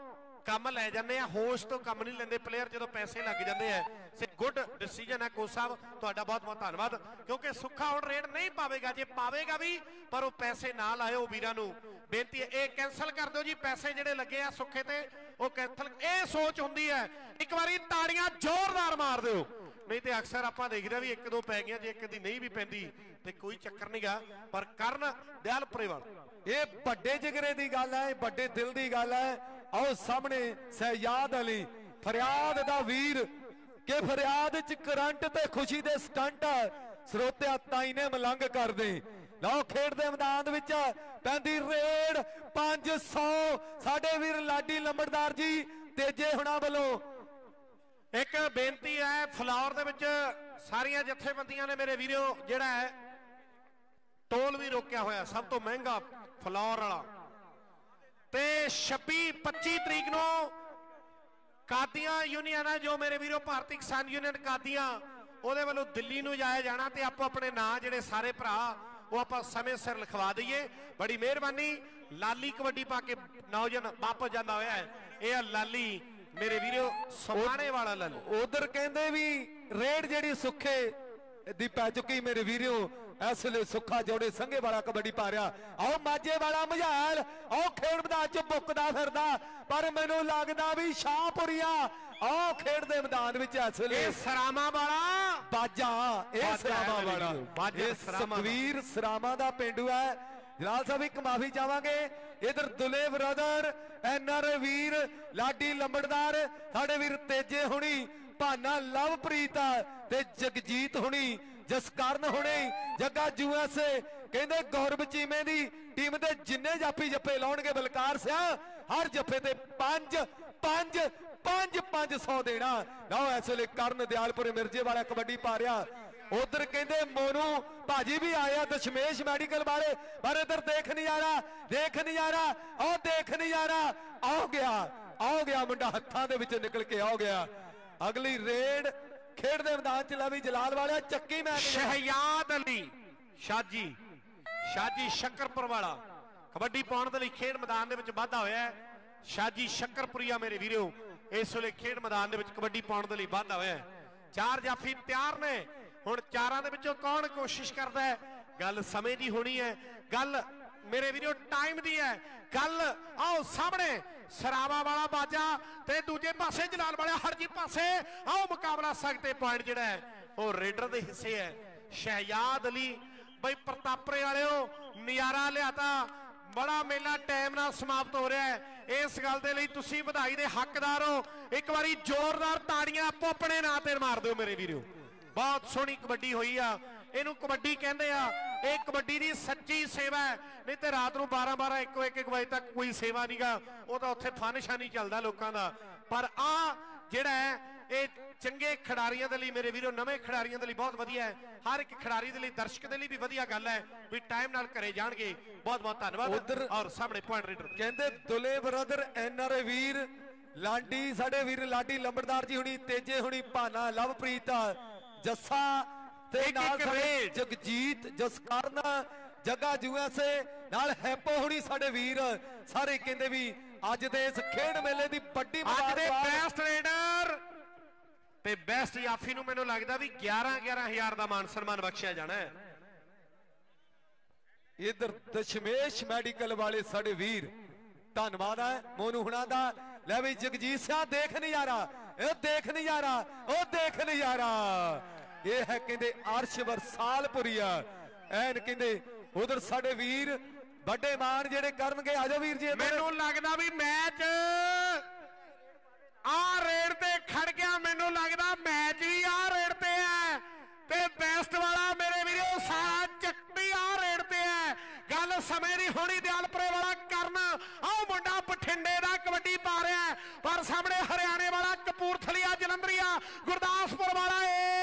ਕੰਮ ਲੈ ਜਾਂਦੇ ਆ, ਹੋਸ਼ ਤੋਂ ਕੰਮ ਨਹੀਂ ਲੈਂਦੇ ਪਲੇਅਰ ਜਦੋਂ ਪੈਸੇ ਲੱਗ ਜਾਂਦੇ ਆ। ਸੇ ਗੁੱਡ ਡਿਸੀਜਨ ਹੈ ਕੋਚ ਸਾਹਿਬ ਤੁਹਾਡਾ, ਬਹੁਤ ਬਹੁਤ ਧੰਨਵਾਦ। ਕਿਉਂਕਿ ਸੁੱਖਾ ਹੁਣ ਰੇਡ ਨਹੀਂ ਪਾਵੇਗਾ, ਜੇ ਪਾਵੇਗਾ ਵੀ ਪਰ ਉਹ ਪੈਸੇ ਨਾ ਲਾਇਓ ਵੀਰਾਂ ਨੂੰ ਬੇਨਤੀ ਹੈ। ਇਹ ਕੈਂਸਲ ਕਰ ਦਿਓ ਜੀ, ਪੈਸੇ ਜਿਹੜੇ ਲੱਗੇ ਆ ਸੁੱਖੇ ਤੇ ਉਹ ਕੈਂਸਲ। ਇਹ ਸੋਚ ਹੁੰਦੀ ਹੈ, ਇੱਕ ਵਾਰੀ ਤਾੜੀਆਂ ਜ਼ੋਰਦਾਰ ਮਾਰ ਦਿਓ, ਨਹੀਂ ਤੇ ਅਕਸਰ ਆਪਾਂ ਦੇਖਦੇ ਵੀ ਇੱਕ ਦੋ ਪੈ ਗਈਆਂ, ਜੇ ਇੱਕ ਦੀ ਨਹੀਂ ਵੀ ਪੈਂਦੀ ਤੇ ਕੋਈ ਚੱਕਰ ਨਹੀਂਗਾ। ਪਰ ਕਰਨ ਦਿਆਲਪੁਰੇ ਵਾਲਾ
ਇਹ ਵੱਡੇ ਜਿਗਰੇ ਦੀ ਗੱਲ ਹੈ, ਵੱਡੇ ਦਿਲ ਦੀ ਗੱਲ ਹੈ। ਆਓ ਸਾਹਮਣੇ ਸਹਿਜਾਦ ਅਲੀ ਫਰਿਆਦ ਦਾ ਵੀਰ, ਕਿ ਫਰਿਆਦ ਚ ਕਰੰਟ ਤੇ ਖੁਸ਼ੀ ਦੇ ਸਟੰਟ ਸਰੋਤਿਆ ਤਾਈ ਨੇ ਮਲੰਗ ਕਰਦੇ। ਲਓ ਖੇਡ ਦੇ ਮੈਦਾਨ ਵਿੱਚ ਪੈਂਦੀ ਰੇਡ 500 ਸਾਡੇ ਵੀਰ ਲਾਡੀ ਲੰਬੜਦਾਰ ਜੀ ਤੇਜੇ ਹੁਣਾਂ ਵੱਲੋਂ।
ਇੱਕ ਬੇਨਤੀ ਹੈ, ਫਲੌਰ ਦੇ ਵਿੱਚ ਸਾਰੀਆਂ ਜਥੇਬੰਦੀਆਂ ਨੇ ਮੇਰੇ ਵੀਰੋ ਜਿਹੜਾ ਹੈ ਟੋਲ ਵੀ ਰੋਕਿਆ ਹੋਇਆ, ਸਭ ਤੋਂ ਮਹਿੰਗਾ ਫਲੌਰ ਵਾਲਾ। ਤੇ 26-25 ਤਰੀਕ ਨੂੰ ਕਾਦੀਆਂ ਯੂਨੀਅਨ ਹੈ ਜੋ ਮੇਰੇ ਵੀਰੋ ਭਾਰਤੀ ਕਿਸਾਨ ਯੂਨੀਅਨ ਕਾਦੀਆਂ, ਉਹਦੇ ਵੱਲੋਂ ਦਿੱਲੀ ਨੂੰ ਜਾਇਆ ਜਾਣਾ ਤੇ ਆਪੋ ਆਪਣੇ ਨਾਂ ਜਿਹੜੇ ਸਾਰੇ ਭਰਾ ਉਹ ਆਪਾਂ ਸਮੇਂ ਸਿਰ ਲਿਖਵਾ ਦਈਏ। ਬੜੀ ਮਿਹਰਬਾਨੀ। ਲਾਲੀ ਕਬੱਡੀ ਪਾ ਕੇ ਨੌਜਵਾਨ ਵਾਪਸ ਜਾਂਦਾ ਹੋਇਆ ਹੈ, ਇਹ ਆ ਲਾਲੀ ਮੇਰੇ ਵੀਰੋ ਸਮਾਣੇ ਵਾਲਾ ਲਾਲੀ।
ਉਧਰ ਕਹਿੰਦੇ ਵੀ ਰੇਡ ਜਿਹੜੀ ਸੁੱਖੇ ਦੀ ਪੈ ਚੁੱਕੀ ਮੇਰੇ ਵੀਰੋ, ਇਸ ਵੇਲੇ ਸੁੱਖਾ ਜੋੜੇ ਸੰਘੇ ਵਾਲਾ ਕਬੱਡੀ ਪਾ ਰਿਹਾ। ਆਓ ਮਾਝੇ ਵਾਲਾ ਮਝਾਲ, ਆਓ ਖੇਡ ਮੈਦਾਨ ਚ ਬੁੱਕਦਾ ਫਿਰਦਾ, ਪਰ ਮੈਨੂੰ ਲੱਗਦਾ ਵੀ ਸ਼ਾਹਪੁਰੀਆ ਆਓ ਖੇਡ ਦੇ ਮੈਦਾਨ ਵਿੱਚ ਇਸ ਵੇਲੇ
ਸਰਾਮਾ ਵਾਲਾ
ਬਾਜਾ, ਇਹ ਸਰਾਮਾ ਵਾਲਾ, ਇਹ ਸਮਵੀਰ ਸਰਾਮਾ ਦਾ ਪਿੰਡੂ ਹੈ। ਜਲਾਲ ਸਾਹਿਬ ਇੱਕ ਮਾਫੀ ਚਾਹਾਂਗੇ, ਇਧਰ ਦੁਲੇ ਬ੍ਰਦਰ ਐਨਆਰ ਵੀਰ ਲਾਡੀ ਲੰਬੜਦਾਰ, ਸਾਡੇ ਵੀਰ ਤੇਜੇ ਹੁਣੀ, ਭਾਨਾ ਲਵਪ੍ਰੀਤ ਤੇ ਜਗਜੀਤ ਹੁਣੀ, ਜਸਕਰਨ ਹੁਣੀ, ਜੱਗਾ ਯੂਐਸਏ, ਕਹਿੰਦੇ ਗੌਰਵ ਚੀਮੇ ਦੀ ਟੀਮ ਦੇ ਜਿੰਨੇ ਜਾਫੀ ਜੱਫੇ ਲਾਉਣਗੇ ਬਲਕਾਰ ਸਿਆ ਹਰ ਜੱਫੇ ਤੇ 500 ਦੇਣਾ। ਲਓ ਇਸ ਵੇਲੇ ਕਰਨ ਦਿਆਲਪੁਰ ਮਿਰਜੇ ਵਾਲਾ ਕਬੱਡੀ ਪਾ ਰਿਹਾ। ਉਧਰ ਕਹਿੰਦੇ ਮੋਨੂ ਭਾਜੀ ਵੀ ਆਇਆ ਦਸ਼ਮੇਸ਼ ਮੈਡੀਕਲ ਵਾਲੇ, ਪਰ ਇਧਰ ਦੇਖ ਨਜ਼ਾਰਾ, ਦੇਖ ਨਜ਼ਾਰਾ, ਆਹ ਦੇਖ ਨਜ਼ਾਰਾ, ਆਉ ਗਿਆ ਮੁੰਡਾ ਹੱਥਾਂ ਦੇ ਵਿੱਚ ਨਿਕਲ ਕੇ ਆ ਗਿਆ। ਅਗਲੀ ਰੇਡ ਖੇਡ ਦੇ ਮੈਦਾਨ ਚ ਲਾ ਵੀ ਜਲਾਲ ਵਾਲਿਆ ਚੱਕੀ ਮੈਚ।
ਸ਼ਹਿਜਾਦ ਅਲੀ ਸ਼ਾਜੀ ਸ਼ੱਕਰਪੁਰ ਵਾਲਾ ਕਬੱਡੀ ਪਾਉਣ ਦੇ ਲਈ ਖੇਡ ਮੈਦਾਨ ਦੇ ਵਿੱਚ ਵਾਧਾ ਹੋਇਆ ਹੈ। ਸ਼ਾਜੀ ਸ਼ੱਕਰਪੁਰੀਆ ਮੇਰੇ ਵੀਰੋ ਇਸ ਵੇਲੇ ਖੇਡ ਮੈਦਾਨ ਦੇ ਵਿੱਚ ਕਬੱਡੀ ਪਾਉਣ ਦੇ ਲਈ ਵਾਧਾ ਹੋਇਆ ਹੈ। 4 ਜਾਫੀ ਤਿਆਰ ਨੇ, ਹੁਣ 4 ਦੇ ਵਿੱਚੋਂ ਕੌਣ ਕੋਸ਼ਿਸ਼ ਕਰਦਾ ਹੈ? ਗੱਲ ਸਮੇਂ ਦੀ ਹੋਣੀ ਹੈ, ਗੱਲ ਮੇਰੇ ਵੀਰੋ ਟਾਈਮ ਦੀ ਹੈ ਗੱਲ। ਆਓ ਸਾਹਮਣੇ ਸਰਾਵਾ ਵਾਲਾ ਬਾਜਾ ਤੇ ਦੂਜੇ ਪਾਸੇ ਜਲਾਲ ਵਾਲਾ ਹਰਜੀ ਪਾਸੇ। ਆਓ ਮੁਕਾਬਲਾ ਸਕਦੇ ਪੁਆਇੰਟ ਜਿਹੜਾ ਹੈ ਉਹ ਰੇਡਰ ਦੇ ਹਿੱਸੇ ਹੈ। ਸ਼ਹਿਜਾਦ ਅਲੀ ਬਈ ਪ੍ਰਤਾਪਰੇ ਵਾਲਿਓ ਨਜ਼ਾਰਾ ਲਿਆਤਾ, ਬੜਾ ਮੇਲਾ ਟਾਈਮ ਨਾਲ ਸਮਾਪਤ ਹੋ ਰਿਹਾ ਹੈ। ਇਸ ਗੱਲ ਦੇ ਲਈ ਤੁਸੀਂ ਵਧਾਈ ਦੇ ਹੱਕਦਾਰ ਹੋ। ਇੱਕ ਵਾਰੀ ਜ਼ੋਰਦਾਰ ਤਾੜੀਆਂ ਆਪੋ ਆਪਣੇ ਨਾਂ ਤੇ ਮਾਰ ਦਿਓ ਮੇਰੇ ਵੀਰੋ। ਬਹੁਤ ਸੋਹਣੀ ਕਬੱਡੀ ਹੋਈ ਆ, ਇਹਨੂੰ ਕਬੱਡੀ ਕਹਿੰਦੇ ਆ। ਇਹ ਕਬੱਡੀ ਦੀ ਸੱਚੀ ਸੇਵਾ ਹੈ, ਨਹੀਂ ਤੇ ਰਾਤ ਨੂੰ 12-12 1-1 ਵਜੇ ਤੱਕ ਕੋਈ ਸੇਵਾ ਨਹੀਂਗਾ, ਉਹ ਤਾਂ ਉੱਥੇ ਫਨਸ਼ਾਨੀ ਚੱਲਦਾ ਲੋਕਾਂ ਦਾ। ਪਰ ਆ ਜਿਹੜਾ ਹੈ ਇਹ ਚੰਗੇ ਖਿਡਾਰੀਆਂ ਦੇ ਲਈ ਮੇਰੇ ਵੀਰੋ, ਨਵੇਂ ਖਿਡਾਰੀਆਂ ਦੇ ਲਈ ਬਹੁਤ ਵਧੀਆ ਹੈ। ਹਰ ਇੱਕ ਖਿਡਾਰੀ ਦੇ ਲਈ, ਦਰਸ਼ਕ ਦੇ ਲਈ ਵੀ ਵਧੀਆ ਗੱਲ ਹੈ ਵੀ ਟਾਈਮ ਨਾਲ ਘਰੇ ਜਾਣਗੇ। ਬਹੁਤ ਬਹੁਤ ਧੰਨਵਾਦ। ਔਰ ਸਾਹਮਣੇ ਪੁਆਇੰਟ ਰੇਡਰ
ਕਹਿੰਦੇ ਦੁਲੇ ਬ੍ਰਦਰ ਐਨਆਰ ਵੀਰ ਲਾਡੀ, ਸਾਡੇ ਵੀਰ ਲਾਡੀ ਲੰਬੜਦਾਰ ਜੀ ਹੁਣੀ, ਤੇਜੇ ਹੁਣੀ, ਭਾਨਾ ਲਵਪ੍ਰੀਤ, ਜੱਸਾ ਤੇ ਨਾਲ ਜਗਜੀਤ, ਜਸਕਰਨ, ਜੱਗਾ ਯੂਐਸਏ ਨਾਲ ਹੈਪੋ ਹੁਣੀ, ਸਾਡੇ ਵੀਰ ਸਾਰੇ ਕਹਿੰਦੇ ਵੀ ਅੱਜ ਦੇ ਇਸ ਖੇਡ ਮੇਲੇ ਦੀ ਵੱਡੀ
ਅੱਜ ਦੇ ਬੈਸਟ ਰੇਡਰ ਤੇ ਬੈਸਟ ਜਾਫੀ ਨੂੰ ਮੈਨੂੰ ਲੱਗਦਾ ਵੀ 11,000 ਦਾ ਮਾਨ ਸਨਮਾਨ ਬਖਸ਼ਿਆ ਜਾਣਾ ਹੈ।
ਇਧਰ ਦਸ਼ਮੇਸ਼ ਮੈਡੀਕਲ ਵਾਲੇ ਸਾਡੇ ਵੀਰ, ਧੰਨਵਾਦ ਹੈ ਮੋਨੂ ਹੁਣਾਂ ਦਾ। ਲੈ ਵੀ ਜਗਜੀਤ ਸਿੰਘ ਦੇਖ ਨਜ਼ਾਰਾ, ਇਹ ਦੇਖ ਨਜ਼ਾਰਾ, ਉਹ ਦੇਖ ਨਜ਼ਾਰਾ। ਇਹ ਹੈ ਕਹਿੰਦੇ ਅਰਸ਼ ਵਰਸਾਲਪੁਰੀਆ ਐਨ ਕਹਿੰਦੇ। ਉਧਰ ਸਾਡੇ ਵੀਰ ਵੱਡੇ ਮਾਨ ਜਿਹੜੇ ਕਰਨਗੇ, ਆਜੋ ਵੀਰ ਜੀ।
ਮੈਨੂੰ ਲੱਗਦਾ ਵੀ ਮੈਚ ਆ ਰੇਡ ਤੇ ਖੜ ਗਿਆ, ਮੈਨੂੰ ਲੱਗਦਾ ਮੈਚ ਵੀ ਆ ਰੇਡ ਤੇ ਹੈ ਤੇ ਬੈਸਟ ਵਾਲਾ ਮੇਰੇ ਵੀਰੋ ਸਾਰਾ ਚੱਕਰੀ ਆ ਰੇਡ ਤੇ ਹੈ। ਗੱਲ ਸਮੇਂ ਦੀ ਹੋਣੀ। ਦਿਆਲਪੁਰੇ ਵਾਲਾ ਕਰਨ, ਆਹ ਮੁੰਡਾ ਬਠਿੰਡੇ ਦਾ ਕਬੱਡੀ ਪਾ ਰਿਹਾ, ਪਰ ਸਾਹਮਣੇ ਹਰਿਆਣੇ ਵਾਲਾ, ਕਪੂਰਥਲੀਆ, ਜਲੰਧਰੀਆ, ਗੁਰਦਾਸਪੁਰ ਵਾਲਾ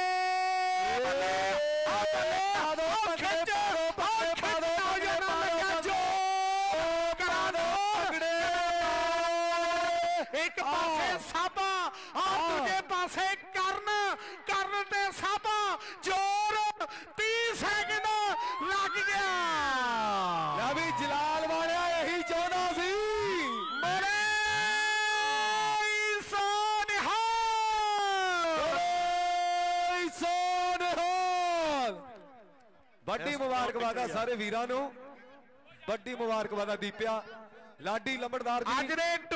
ਇੱਕ ਪਾਸੇ ਸਾਬਾ, ਦੂਜੇ ਪਾਸੇ ਕਰਨ ਤੇ ਸਾਬਾ, ਜ਼ੋਰ 30 ਸੈਕਿੰਡ ਲੱਗ ਗਿਆ।
ਲੈ ਵੀ ਜਲਾਲ ਵਾਲਿਆ ਇਹੀ ਚਾਹੁੰਦਾ ਸੀ। ਵੱਡੀ ਮੁਬਾਰਕਬਾਦ ਆ ਸਾਰੇ ਵੀਰਾਂ ਨੂੰ, ਵੱਡੀ ਮੁਬਾਰਕਬਾਦ ਆ ਦੀਪਿਆ ਲਾਡੀ ਲੰਬੜਦਾਰ ਜੀ।
ਅੱਜ ਦੇ